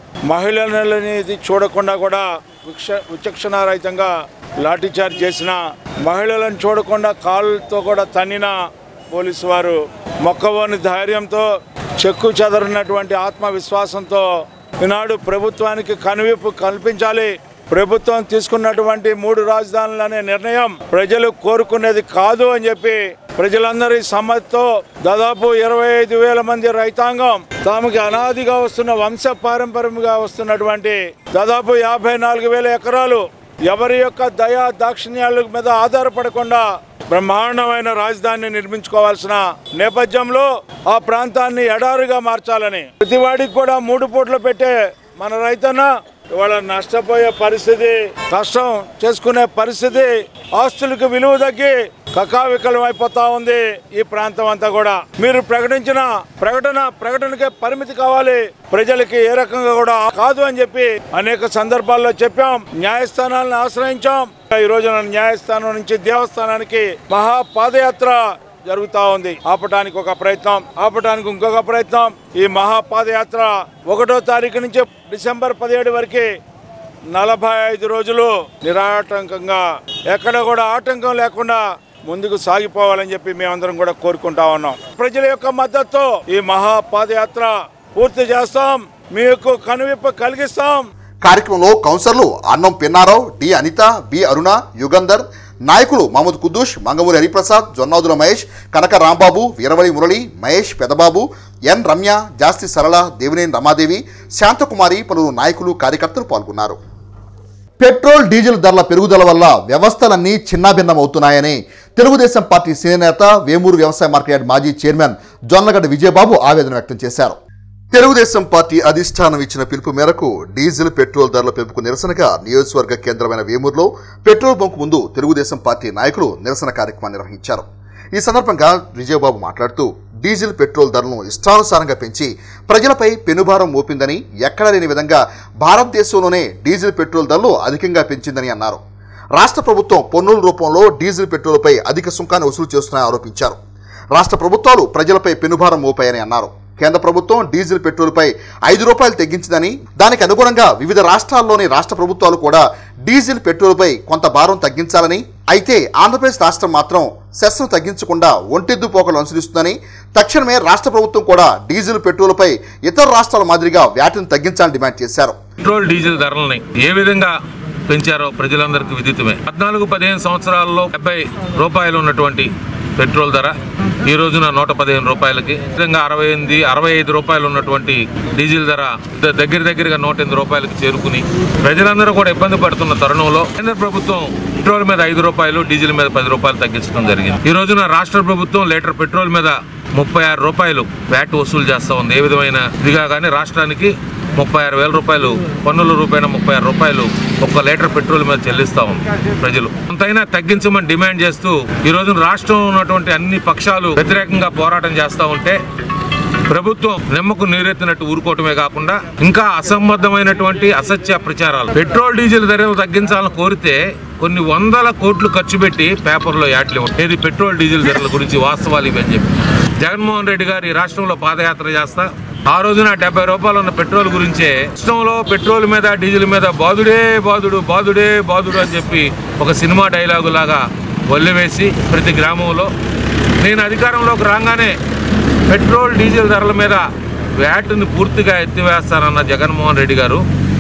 మహిళలని చూడకుండా కూడా విక్ష విచక్షణారహితంగా లాఠీచార్జ్ చేసిన మహిళలను చూడకుండా కాళ్ళతో కూడా తన్నిన పోలీసు వారు మొక్కవోని ధైర్యంతో చెక్కు చెదరినటువంటి ఆత్మవిశ్వాసంతో ఈనాడు ప్రభుత్వానికి కనువిప్పు కల్పించాలి. ప్రభుత్వం తీసుకున్నటువంటి మూడు రాజధానులు అనే నిర్ణయం ప్రజలు కోరుకునేది కాదు అని చెప్పి ప్రజలందరి సమ్మతితో దాదాపు ఇరవై ఐదు వేల మంది రైతాంగం తాముకి అనాదిగా వస్తున్న వంశ పారంపర్యంగా వస్తున్నటువంటి దాదాపు యాభై నాలుగు వేల ఎకరాలు ఎవరి యొక్క దయా దాక్షిణ్యాల మీద ఆధారపడకుండా బ్రహ్మాండమైన రాజధానిని నిర్మించుకోవాల్సిన నేపథ్యంలో ఆ ప్రాంతాన్ని ఎడారుగా మార్చాలని ప్రతివాడికి కూడా మూడు పూట్లు పెట్టే మన రైతన్న ఇవాళ నష్టపోయే పరిస్థితి, కష్టం చేసుకునే పరిస్థితి, ఆస్తులకు విలువ తగ్గి కకావికలం అయిపోతా ఉంది ఈ ప్రాంతం అంతా కూడా. మీరు ప్రకటించిన ప్రకటన ప్రకటనకే పరిమితి కావాలి, ప్రజలకి ఏ రకంగా కూడా కాదు అని చెప్పి అనేక సందర్భాల్లో చెప్పాం. న్యాయస్థానాలను ఆశ్రయించాం. ఈ రోజున న్యాయస్థానం నుంచి దేవస్థానానికి మహా పాదయాత్ర జరుగుతూ ఉంది. ఆపటానికి ఒక ప్రయత్నం, ఆపటానికి ఇంకొక ప్రయత్నం. ఈ మహాపాదయాత్ర ఒకటో తారీఖు నుంచి డిసెంబర్ పదిహేడు వరకు నలభై ఐదు రోజులు నిరాటంకంగా ఎక్కడ కూడా ఆటంకం లేకుండా ముందుకు సాగిపోవాలని చెప్పి మేమందరం కూడా కోరుకుంటా ఉన్నాం. ప్రజల యొక్క మద్దతుతో ఈ మహాపాదయాత్ర పూర్తి చేస్తాం, మీకు కనువిప్పు కలిగిస్తాం. కార్యక్రమంలో కౌన్సిలర్లు అన్నం పిన్నారావు, డి అనిత, బి అరుణ, యుగంధర్, నాయకులు మహమ్మద్ కుద్దూష్, మంగమూరి హరిప్రసాద్, జొన్నాదుల మహేష్, కనక రాంబాబు, వీరవళి మురళి, మహేష్ పెదబాబు, ఎన్ రమ్య, జాస్తి సరళ, దేవినేని రమాదేవి, శాంతకుమారి, పలువురు నాయకులు కార్యకర్తలు పాల్గొన్నారు. పెట్రోల్ డీజిల్ ధరల పెరుగుదల వల్ల వ్యవస్థలన్నీ చిన్నాభిన్నమవుతున్నాయని తెలుగుదేశం పార్టీ సీనియర్ నేత వేమూరు వ్యవసాయ మార్కెట్ మాజీ చైర్మన్ జొన్నగడ్డ విజయబాబు ఆవేదన వ్యక్తం చేశారు. తెలుగుదేశం పార్టీ అధిష్టానం ఇచ్చిన పిలుపు మేరకు డీజిల్ పెట్రోల్ ధరల పెంపుకు నిరసనగా నియోజకవర్గ కేంద్రమైన వేమూరులో పెట్రోల్ బంక్ ముందు తెలుగుదేశం పార్టీ నాయకులు నిరసన కార్యక్రమాన్ని నిర్వహించారు. ఈ సందర్భంగా విజయబాబు మాట్లాడుతూ డీజిల్ పెట్రోల్ ధరలను ఇష్టానుసారంగా పెంచి ప్రజలపై పెనుభారం మోపిందని, ఎక్కడా లేని విధంగా భారతదేశంలోనే డీజిల్ పెట్రోల్ ధరలు అధికంగా పెంచిందని అన్నారు. రాష్ట్ర ప్రభుత్వం పన్నుల రూపంలో డీజిల్ పెట్రోల్పై అధిక సుంకాన్ని వసూలు చేస్తున్నాయని ఆరోపించారు. రాష్ట్ర ప్రభుత్వాలు ప్రజలపై పెనుభారం మోపాయని అన్నారు. కేంద్ర ప్రభుత్వం డీజిల్ పెట్రోల్పై ఐదు రూపాయలు తగ్గించిందని, దానికి అనుగుణంగా వివిధ రాష్ట్రాల్లోని రాష్ట్ర ప్రభుత్వాలు కూడా డీజిల్ పెట్రోల్పై కొంత భారం తగ్గించాలని, అయితే ఆంధ్రప్రదేశ్ రాష్ట్రం మాత్రం సెస్ను తగ్గించకుండా ఒంటెద్దు పోకలు అనుసరిస్తుందని, తక్షణమే రాష్ట్ర ప్రభుత్వం కూడా డీజిల్ పెట్రోల్పై ఇతర రాష్ట్రాల మాదిరిగా వ్యాట్ను తగ్గించాలని డిమాండ్ చేశారు. పెట్రోల్ డీజిల్ ధరలని ఏ విధంగా పెంచారో ప్రజలందరికీ విదితమే. పద్నాలుగు పదిహేను సంవత్సరాల్లో డెబ్బై రూపాయలు ఉన్నటువంటి పెట్రోల్ ధర ఈ రోజున నూట పదిహేను రూపాయలకి, విధంగా అరవై ఎనిమిది అరవై ఐదు రూపాయలు ఉన్నటువంటి డీజిల్ ధర దగ్గర దగ్గరగా నూట ఎనిమిది రూపాయలకి చేరుకుని ప్రజలందరూ కూడా ఇబ్బంది పడుతున్న తరుణంలో కేంద్ర ప్రభుత్వం పెట్రోల్ మీద ఐదు రూపాయలు డీజిల్ మీద పది రూపాయలు తగ్గించడం జరిగింది. ఈ రోజున రాష్ట్ర ప్రభుత్వం లీటర్ పెట్రోల్ మీద ముప్పై ఆరు రూపాయలు వ్యాట్ వసూలు చేస్తూ ఉంది. ఏ విధమైన ఇదిగా కానీ రాష్ట్రానికి ముప్పై ఆరు వేల రూపాయలు పన్నుల రూపాయన ముప్పై ఆరు రూపాయలు ఒక్క లీటర్ పెట్రోల్ మీద చెల్లిస్తా ఉంది ప్రజలు. అంతైనా తగ్గించమని డిమాండ్ చేస్తూ ఈ రోజున రాష్ట్రంలో ఉన్నటువంటి అన్ని పక్షాలు వ్యతిరేకంగా పోరాటం చేస్తూ ఉంటే ప్రభుత్వం నిమ్మకు నీరెత్తినట్టు ఊరుకోవటమే కాకుండా ఇంకా అసంబద్ధమైనటువంటి అసత్య ప్రచారాలు. పెట్రోల్ డీజిల్ ధరలు తగ్గించాలని కోరితే కొన్ని వందల కోట్లు ఖర్చు పెట్టి పేపర్లో యాడ్లు ఏది పెట్రోల్ డీజిల్ ధరల గురించి వాస్తవాలు ఇవి అని చెప్పి జగన్మోహన్ రెడ్డి గారు ఈ రాష్ట్రంలో పాదయాత్ర చేస్తా ఆ రోజున డెబ్బై రూపాయలు ఉన్న పెట్రోల్ గురించే రాష్ట్రంలో పెట్రోల్ మీద డీజిల్ మీద బాదుడే బాదుడు బాదుడే బాదుడు అని చెప్పి ఒక సినిమా డైలాగు లాగా వల్లివేసి ప్రతి గ్రామంలో నేను అధికారంలోకి రాగానే పెట్రోల్ డీజిల్ ధరల మీద వ్యాట్ని పూర్తిగా ఎత్తివేస్తానన్న జగన్మోహన్ రెడ్డి గారు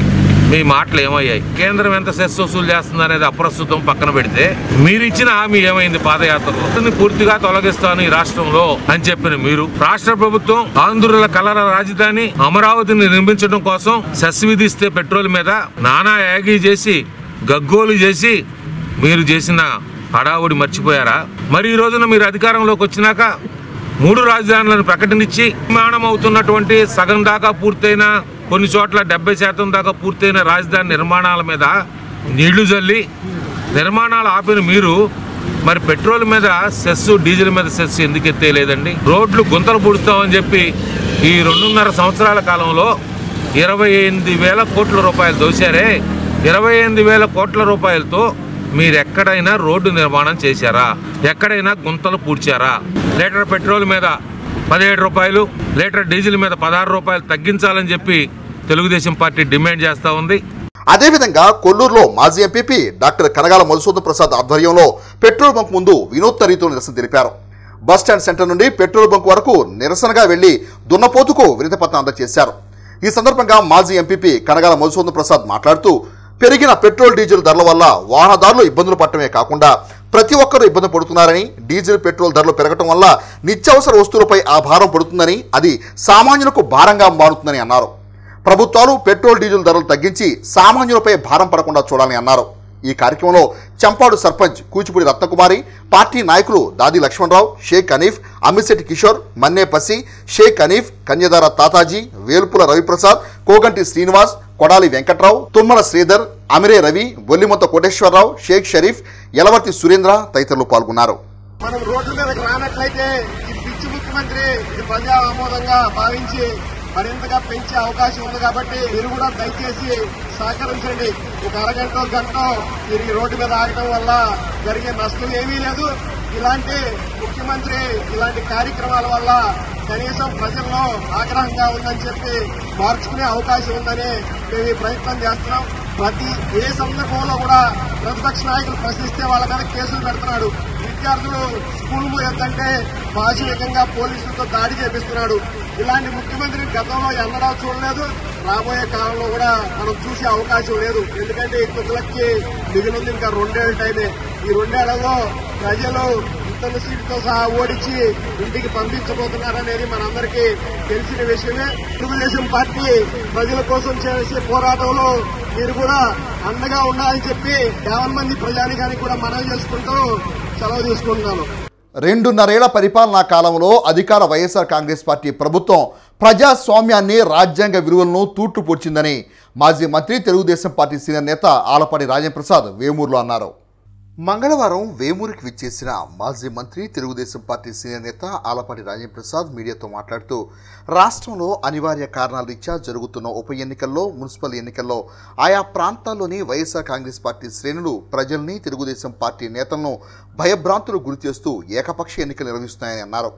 మీ మాటలు ఏమయ్యాయి? కేంద్రం ఎంత సెస్ వసూలు చేస్తుంది అనేది అప్రస్తుతం పక్కన పెడితే మీరు ఇచ్చిన హామీ ఏమైంది? పాదయాత్రలో పూర్తిగా తొలగిస్తాను ఈ రాష్ట్రంలో అని చెప్పిన మీరు రాష్ట్ర ప్రభుత్వం ఆంధ్రుల కలల రాజధాని అమరావతిని నిర్మించడం కోసం సెస్ విధిస్తే పెట్రోల్ మీద నానా యాగి చేసి గగ్గోలు చేసి మీరు చేసిన హడావుడి మర్చిపోయారా? మరి ఈ రోజున మీరు అధికారంలోకి వచ్చినాక మూడు రాజధానులను ప్రకటించి నిర్మాణం అవుతున్నటువంటి సగం దాకా పూర్తయిన కొన్ని చోట్ల డెబ్బై శాతం దాకా పూర్తయిన రాజధాని నిర్మాణాల మీద నీళ్లు జల్లి నిర్మాణాలు ఆపిన మీరు మరి పెట్రోల్ మీద సెస్ డీజిల్ మీద సెస్ ఎందుకు ఎత్తేయలేదండి? రోడ్లు గుంతలు పూడుస్తామని చెప్పి ఈ రెండున్నర సంవత్సరాల కాలంలో ఇరవై ఎనిమిది వేల కోట్ల రూపాయలు దోశారే. ఇరవై ఎనిమిది వేల కోట్ల రూపాయలతో మీరు ఎక్కడైనా రోడ్డు నిర్మాణం చేశారా? ఎక్కడైనా గుంతలు పూడ్చారా? లీటర్ పెట్రోల్ మీద పదిహేడు రూపాయలు లీటర్ డీజిల్ మీద పదహారు రూపాయలు తగ్గించాలని చెప్పి తెలుగుదేశం పార్టీ డిమాండ్ చేస్తూ ఉంది. అదేవిధంగా కొల్లూరులో మాజీ ఎంపీపీ డాక్టర్ కనగాల మధుసూదన్ ప్రసాద్ ఆధ్వర్యంలో పెట్రోల్ బంక్ ముందు వినూత్న రీతిలో నిరసన తెలిపారు. బస్టాండ్ సెంటర్ నుండి పెట్రోల్ బంక్ వరకు నిరసనగా వెళ్లి దున్నపోతుకు వినతిపత్రం అందజేశారు. ఈ సందర్భంగా మాజీ ఎంపీపీ కనగాల మధుసూదన్ ప్రసాద్ మాట్లాడుతూ పెరిగిన పెట్రోల్ డీజిల్ ధరల వల్ల వాహనదారులు ఇబ్బందులు పడటమే కాకుండా ప్రతి ఒక్కరూ ఇబ్బంది పడుతున్నారని, డీజిల్ పెట్రోల్ ధరలు పెరగటం వల్ల నిత్యావసర వస్తువులపై ఆ భారం పడుతుందని, అది సామాన్యులకు భారంగా మారుతుందని అన్నారు. ప్రభుత్వాలు పెట్రోల్ డీజిల్ ధరలు తగ్గించి సామాన్యులపై భారం పడకుండా చూడాలని అన్నారు. ఈ కార్యక్రమంలో చంపాడు సర్పంచ్ కూచిపూడి రత్నకుమారి, పార్టీ నాయకులు దాది లక్ష్మణరావు, షేక్ హనీఫ్, అమ్మిశెట్టి కిషోర్, మన్నే పసి, షేక్ హనీఫ్, కన్యదార తాతాజీ, వేల్పుల రవిప్రసాద్, కోగంటి శ్రీనివాస్, కొడాలి వెంకట్రావు, తుమ్మల శ్రీధర్, అమిరే రవి, బొల్లిమంత కోటేశ్వరరావు, షేక్ షరీఫ్, యలవర్తి సురేంద్ర తదితరులు పాల్గొన్నారు. మనం రోడ్ల మీదకి రానట్లయితే ఈ పిచ్చి ముఖ్యమంత్రి ఇది ప్రజా ఆమోదంగా భావించి మరింతగా పెంచే అవకాశం ఉంది. కాబట్టి మీరు కూడా దయచేసి సహకరించండి. ఒక అరగంట గంట మీరు ఈ రోడ్డు మీద ఆగడం వల్ల జరిగే నష్టం ఏమీ లేదు. ఇలాంటి ముఖ్యమంత్రి ఇలాంటి కార్యక్రమాల వల్ల కనీసం ప్రజల్లో ఆగ్రహంగా ఉందని చెప్పి మార్చుకునే అవకాశం ఉందని మేము ఈ ప్రయత్నం చేస్తున్నాం. ప్రతి ఏ సందర్భంలో కూడా ప్రతిపక్ష నాయకులు ప్రశ్నిస్తే వాళ్ళ మీద కేసులు పెడుతున్నాడు. విద్యార్థులు స్కూల్ పోయొద్దంటే పాశవికంగా పోలీసులతో దాడి చేపిస్తున్నాడు. ఇలాంటి ముఖ్యమంత్రిని గతంలో ఎన్నడూ చూడలేదు, రాబోయే కాలంలో కూడా మనం చూసే అవకాశం లేదు. ఎందుకంటే ఈ కుదులకి మిగిలింది ఇంకా రెండేళ్ల టైమే. ఈ రెండేళ్లలో ప్రజలు ఇతర సీటుతో సహా ఓడించి ఇంటికి పంపించబోతున్నారనేది మనందరికీ తెలిసిన విషయమే. తెలుగుదేశం పార్టీ ప్రజల కోసం చేసే పోరాటంలో మీరు కూడా అండగా ఉండాలని చెప్పి యావన్ మంది ప్రజానికానికి కూడా మనవి చేసుకుంటూ సెలవు తీసుకుంటున్నాను. రెండున్నరేళ్ల పరిపాలనా కాలంలో అధికార వైఎస్ఆర్ కాంగ్రెస్ పార్టీ ప్రభుత్వం ప్రజాస్వామ్యాన్ని, రాజ్యాంగ విలువలను తూట్లు పొడిచిందని మాజీ మంత్రి తెలుగుదేశం పార్టీ సీనియర్ నేత ఆలపాటి రాజేంద్ర ప్రసాద్ వేమూరులో అన్నారు. మంగళవారం వేమూరికి విచ్చేసిన మాజీ మంత్రి తెలుగుదేశం పార్టీ సీనియర్ నేత ఆలపాటి రాజేంద్ర ప్రసాద్ మీడియాతో మాట్లాడుతూ రాష్ట్రంలో అనివార్య కారణాల రీత్యా జరుగుతున్న ఉప ఎన్నికల్లో, మున్సిపల్ ఎన్నికల్లో ఆయా ప్రాంతాల్లోని వైఎస్ఆర్ కాంగ్రెస్ పార్టీ శ్రేణులు ప్రజల్ని, తెలుగుదేశం పార్టీ నేతలను భయభ్రాంతులు గురిచేస్తూ ఏకపక్ష ఎన్నికలు నిర్వహిస్తున్నాయని అన్నారు.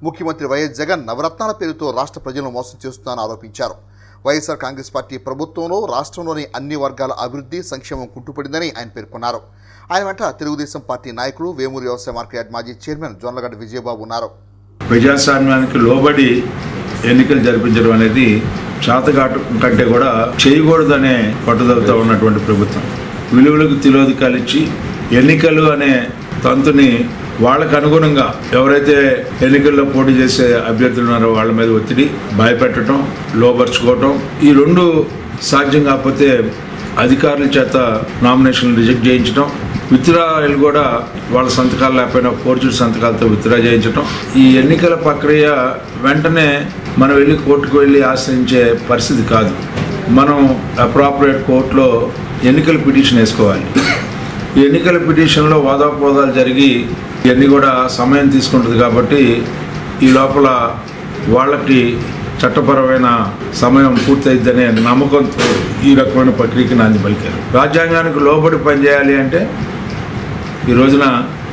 ముఖ్యమంత్రి వైఎస్ జగన్ నవరత్నాల పేరుతో రాష్ట్ర ప్రజలను మోసం చేస్తున్నారని ఆరోపించారు. వైఎస్ఆర్ కాంగ్రెస్ పార్టీ ప్రభుత్వంలో రాష్ట్రంలోని అన్ని వర్గాల అభివృద్ధి సంక్షేమం కుంటుపడిందని ఆయన పేర్కొన్నారు. ఆయన వెంట తెలుగుదేశం పార్టీ నాయకులు వేమూరు వ్యవసాయ మార్కెట్ మాజీ చైర్మన్ జొన్నలగడ్డ విజయబాబు ఉన్నారు. ప్రజాస్వామ్యానికి లోబడి ఎన్నికలు జరిపించడం అనేది చేతకాటు కంటే కూడా చేయకూడదనే పట్టుదలతో ఉన్నటువంటి ప్రభుత్వం విలువలకు తిలోదకాలు ఇచ్చి ఎన్నికలు అనే తంతుని వాళ్ళకు అనుగుణంగా ఎవరైతే ఎన్నికల్లో పోటీ చేసే అభ్యర్థులు ఉన్నారో వాళ్ళ మీద ఒత్తిడి భయపెట్టడం లోపరుచుకోవటం ఈ రెండు సాధ్యం కాకపోతే అధికారుల చేత నామినేషన్లు రిజెక్ట్ చేయించడం విత్డ్రాయలు కూడా వాళ్ళ సంతకాలు లేకపోయినా ఫోర్జరీ సంతకాలతో విత్డ్రా చేయించడం ఈ ఎన్నికల ప్రక్రియ వెంటనే మనం వెళ్ళి కోర్టుకు వెళ్ళి ఆశ్రయించే పరిస్థితి కాదు. మనం అప్రాపరియేట్ కోర్టులో ఎన్నికల పిటిషన్ వేసుకోవాలి. ఈ ఎన్నికల పిటిషన్లో వాదోపవాదాలు జరిగి ఇవన్నీ కూడా సమయం తీసుకుంటుంది కాబట్టి ఈ లోపల వాళ్ళకి చట్టపరమైన సమయం పూర్తయిద్దనే నమ్మకంతో ఈ రకమైన ప్రక్రియకి నాంది పలికారు. రాజ్యాంగానికి లోబడి పనిచేయాలి అంటే ఈ రోజున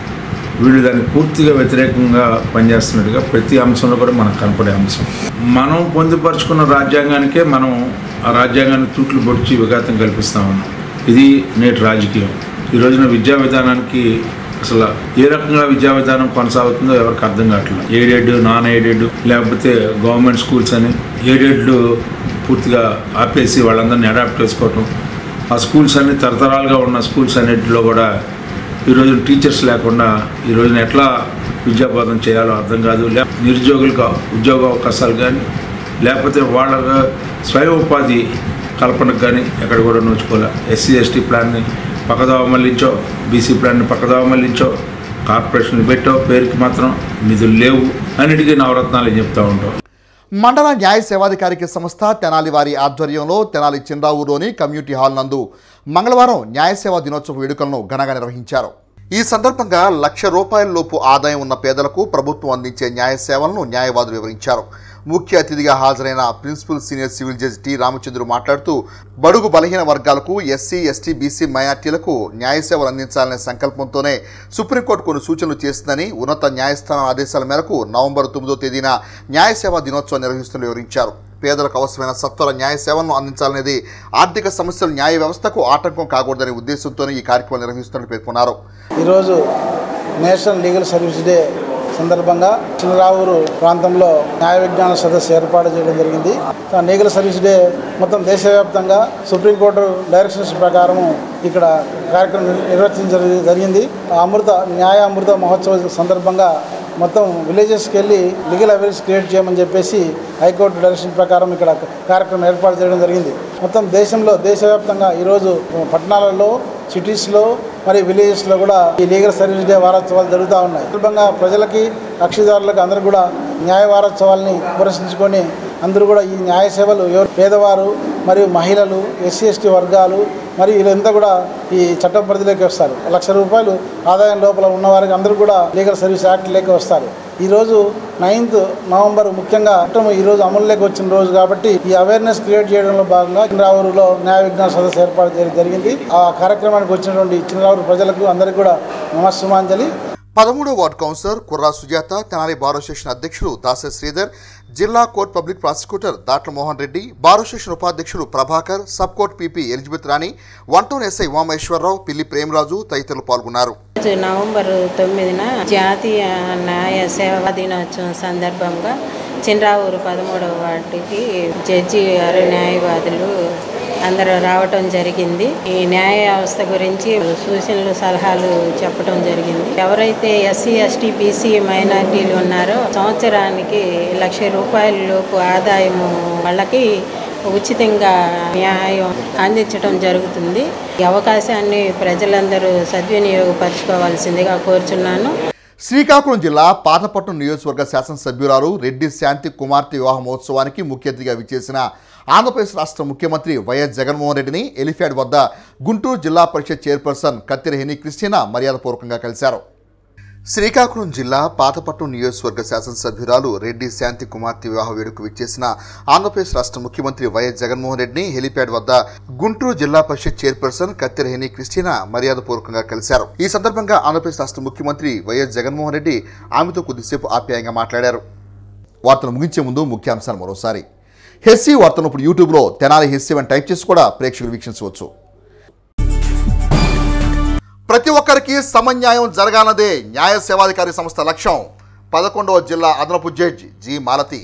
వీళ్ళు దానికి పూర్తిగా వ్యతిరేకంగా పనిచేస్తున్నట్టుగా ప్రతి అంశంలో కూడా మనకు కనపడే అంశం. మనం పొందుపరుచుకున్న రాజ్యాంగానికే మనం ఆ రాజ్యాంగాన్ని తూట్లు పొడిచి విఘాతం కల్పిస్తా ఉన్నాం. ఇది నేటి రాజకీయం. ఈ రోజున విద్యా విధానానికి అసలు ఏ రకంగా విద్యా విధానం కొనసాగుతుందో ఎవరికి అర్థం కావట్లేదు. ఎయిడెడ్ నాన్ ఎయిడెడ్ లేకపోతే గవర్నమెంట్ స్కూల్స్ అని ఎయిడెడ్లు పూర్తిగా ఆపేసి వాళ్ళందరినీ అడాప్ట్ చేసుకోవటం ఆ స్కూల్స్ అన్ని తరతరాలుగా ఉన్న స్కూల్స్ అన్నింటిలో కూడా ఈరోజు టీచర్స్ లేకుండా ఈ రోజున ఎట్లా విద్యాబోధన చేయాలో అర్థం కాదు. లే నిరుద్యోగులకు ఉద్యోగ అవకాశాలు కానీ లేకపోతే వాళ్ళ స్వయం ఉపాధి కల్పనకు కానీ ఎక్కడ కూడా నోచుకోలే. ఎస్సీ ఎస్టీ ప్లాన్ని పక్కదోవ మళ్ళించో బీసీ ప్లాన్ని పక్కదోవ మళ్ళించో కార్పొరేషన్లు పెట్టో పేరుకి మాత్రం నిధులు లేవు అన్నిటికీ నవరత్నాలు చెప్తూ ఉంటాం. మండల న్యాయ సేవాధికారికి సంస్థ తెనాలి వారి ఆధ్వర్యంలో తెనాలి చిన్రావూరులోని కమ్యూనిటీ హాల్ నందు మంగళవారం న్యాయ సేవా దినోత్సవ వేడుకలను ఘనంగా నిర్వహించారు. ఈ సందర్భంగా లక్ష రూపాయల లోపు ఆదాయం ఉన్న పేదలకు ప్రభుత్వం అందించే న్యాయ సేవలను న్యాయవాదులు వివరించారు. ముఖ్య అతిథిగా హాజరైన principal senior civil judge T Ramachandrudu మాట్లాడుతూ బడుగు బలహీన వర్గాలకు ఎస్సీ ఎస్టీ బీసీ మైనార్టీలకు న్యాయ సేవలు అందించాలనే సంకల్పంతోనే సుప్రీంకోర్టు కొన్ని సూచనలు చేస్తుందని ఉన్నత న్యాయస్థానం ఆదేశాల మేరకు నవంబర్ తొమ్మిదో తేదీన న్యాయ సేవా దినోత్సవం నిర్వహిస్తున్నట్లు వివరించారు. పేదలకు అవసరమైన సత్వర న్యాయ సేవలను అందించాలనేది ఆర్థిక సమస్యలు న్యాయ వ్యవస్థకు ఆటంకం కాకూడదనే ఉద్దేశంతోనే ఈ కార్యక్రమం నిర్వహిస్తున్నట్లు పేర్కొన్నారు. ఈరోజు నేషనల్ లీగల్ సర్వీస్ డే సందర్భంగా చిన్నరావూరు ప్రాంతంలో న్యాయ విజ్ఞాన సదస్సు ఏర్పాటు చేయడం జరిగింది. లీగల్ సర్వీస్ డే మొత్తం దేశవ్యాప్తంగా సుప్రీంకోర్టు డైరెక్షన్స్ ప్రకారం ఇక్కడ కార్యక్రమం నిర్వహించడం జరిగింది. అమృత న్యాయ అమృత మహోత్సవ సందర్భంగా మొత్తం విలేజెస్కి వెళ్ళి లీగల్ అవేర్నెస్ క్రియేట్ చేయమని చెప్పేసి హైకోర్టు డైరెక్షన్ ప్రకారం ఇక్కడ కార్యక్రమం ఏర్పాటు చేయడం జరిగింది. మొత్తం దేశంలో దేశవ్యాప్తంగా ఈరోజు పట్టణాలలో సిటీస్లో మరి విలేజెస్లో కూడా ఈ లీగల్ సర్వీస్ డే వారోత్సవాలు జరుగుతూ ఉన్నాయి. సందర్భంగా ప్రజలకి కక్షిదారులకు అందరూ కూడా న్యాయ వారోత్సవాల్ని పురస్కరించుకొని అందరూ కూడా ఈ న్యాయ సేవలు ఎవరు పేదవారు మరియు మహిళలు ఎస్సీ ఎస్టీ వర్గాలు మరియు వీళ్ళంతా కూడా ఈ చట్టం పరిధిలోకి వస్తారు. లక్ష రూపాయలు ఆదాయం లోపల ఉన్నవారికి అందరూ కూడా లీగల్ సర్వీస్ యాక్ట్ లేక వస్తారు. ఈరోజు నైన్త్ నవంబర్ ముఖ్యంగా చట్టం ఈరోజు అమలులోకి వచ్చిన రోజు కాబట్టి ఈ అవేర్నెస్ క్రియేట్ చేయడంలో భాగంగా చిన్నరావూరులో న్యాయ విజ్ఞాన సదస్సు ఏర్పాటు చేయడం జరిగింది. ఆ కార్యక్రమానికి వచ్చినటువంటి చిన్నరావూరు ప్రజలకు అందరికీ కూడా నమస్సుమాంజలి. పదమూడవ ward councillor Kurra Sujatha, Tenali bar association అధ్యక్షులు దాసరి శ్రీధర్, జిల్లా court public prosecutor Datla Mohan Reddy, bar association ఉపాధ్యక్షులు Prabhakar, sub court PP Elizabeth Rani, one town SI Umamaheswararao, Pilli Premaraju తదితరులు పాల్గొన్నారు. నవంబర్ తొమ్మిదిన జాతీయ న్యాయ సేవా దినోత్సవం సందర్భంగా చిన్రావూరు పదమూడవ వార్డుకి జడ్జి గారు న్యాయవాదులు అందరూ రావటం జరిగింది. ఈ న్యాయ వ్యవస్థ గురించి సూచనలు సలహాలు చెప్పడం జరిగింది. ఎవరైతే ఎస్సీ ఎస్టీ బీసీ మైనార్టీలు ఉన్నారో సంవత్సరానికి లక్ష రూపాయల లోపు ఆదాయము వాళ్ళకి ఉచితంగా న్యాయం అందించడం జరుగుతుంది. ఈ అవకాశాన్ని ప్రజలందరూ సద్వినియోగపరచుకోవాల్సిందిగా కోరుచున్నాను. శ్రీకాకుళం జిల్లా పాతపట్నం నియోజకవర్గ శాసనసభ్యురాలు రెడ్డి శాంతి కుమార్తె వివాహ మహోత్సవానికి ముఖ్య అతిథిగా విచ్చేసిన ఆంధ్రప్రదేశ్ రాష్ట్ర ముఖ్యమంత్రి వైఎస్ జగన్మోహన్ రెడ్డిని ఎలిఫ్యాడ్ వద్ద గుంటూరు జిల్లా పరిషత్ చైర్పర్సన్ కత్తిరహేని క్రిస్టినా మర్యాదపూర్వకంగా కలిశారు. శ్రీకాకుళం జిల్లా పాతపట్నం నియోజకవర్గ శాసనసభ్యురాలు రెడ్డి శాంతి కుమార్తె వివాహ వేడుకకు విచ్చేసిన ఆంధ్రప్రదేశ్ రాష్ట్ర ముఖ్యమంత్రి వైఎస్ జగన్మోహన్ రెడ్డిని హెలిప్యాడ్ వద్ద గుంటూరు జిల్లా పరిషత్ చైర్పర్సన్ కత్తిరహేని క్రిస్టినా మర్యాదపూర్వకంగా కలిశారు. ఈ సందర్భంగా ఆంధ్రప్రదేశ్ రాష్ట్ర ముఖ్యమంత్రి వైఎస్ జగన్మోహన్ రెడ్డి ఆమెతో కొద్దిసేపు ఆప్యాయంగా మాట్లాడారు. వార్తలు ముగించే ముందు ముఖ్యాంశాలు మరోసారి. హెస్సీ వార్తను ఇప్పుడు యూట్యూబ్లో తెనాలి హెస్సీ అని టైప్ చేసి కూడా ప్రేక్షకులు వీక్షించవచ్చు. ప్రతి ఒక్కరికి సమన్యాయం జరగాలన్నదే న్యాయ సేవాధికారి సంస్థ లక్ష్యం. పదకొండవ జిల్లా అదనపు జడ్జి జి మాలతి.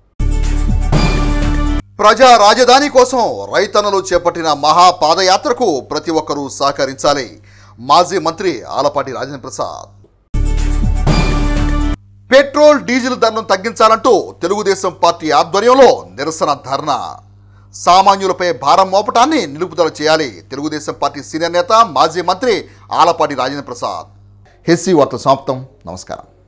ప్రజా రాజధాని కోసం రైతన్నలు చేపట్టిన మహా పాదయాత్రకు ప్రతి ఒక్కరూ సహకరించాలి. మాజీ మంత్రి ఆలపాటి రాజేంద్ర ప్రసాద్. పెట్రోల్ డీజిల్ ధరను తగ్గించాలంటూ తెలుగుదేశం పార్టీ ఆధ్వర్యంలో నిరసన ధర్నా. సామాన్యులపై భారం మోపటాన్ని నిలుపుదల చేయాలి. తెలుగుదేశం పార్టీ సీనియర్ నేత మాజీ మంత్రి ఆలపాటి రాజేంద్ర ప్రసాద్. హెస్సీ వార్త సమాప్తం. నమస్కారం.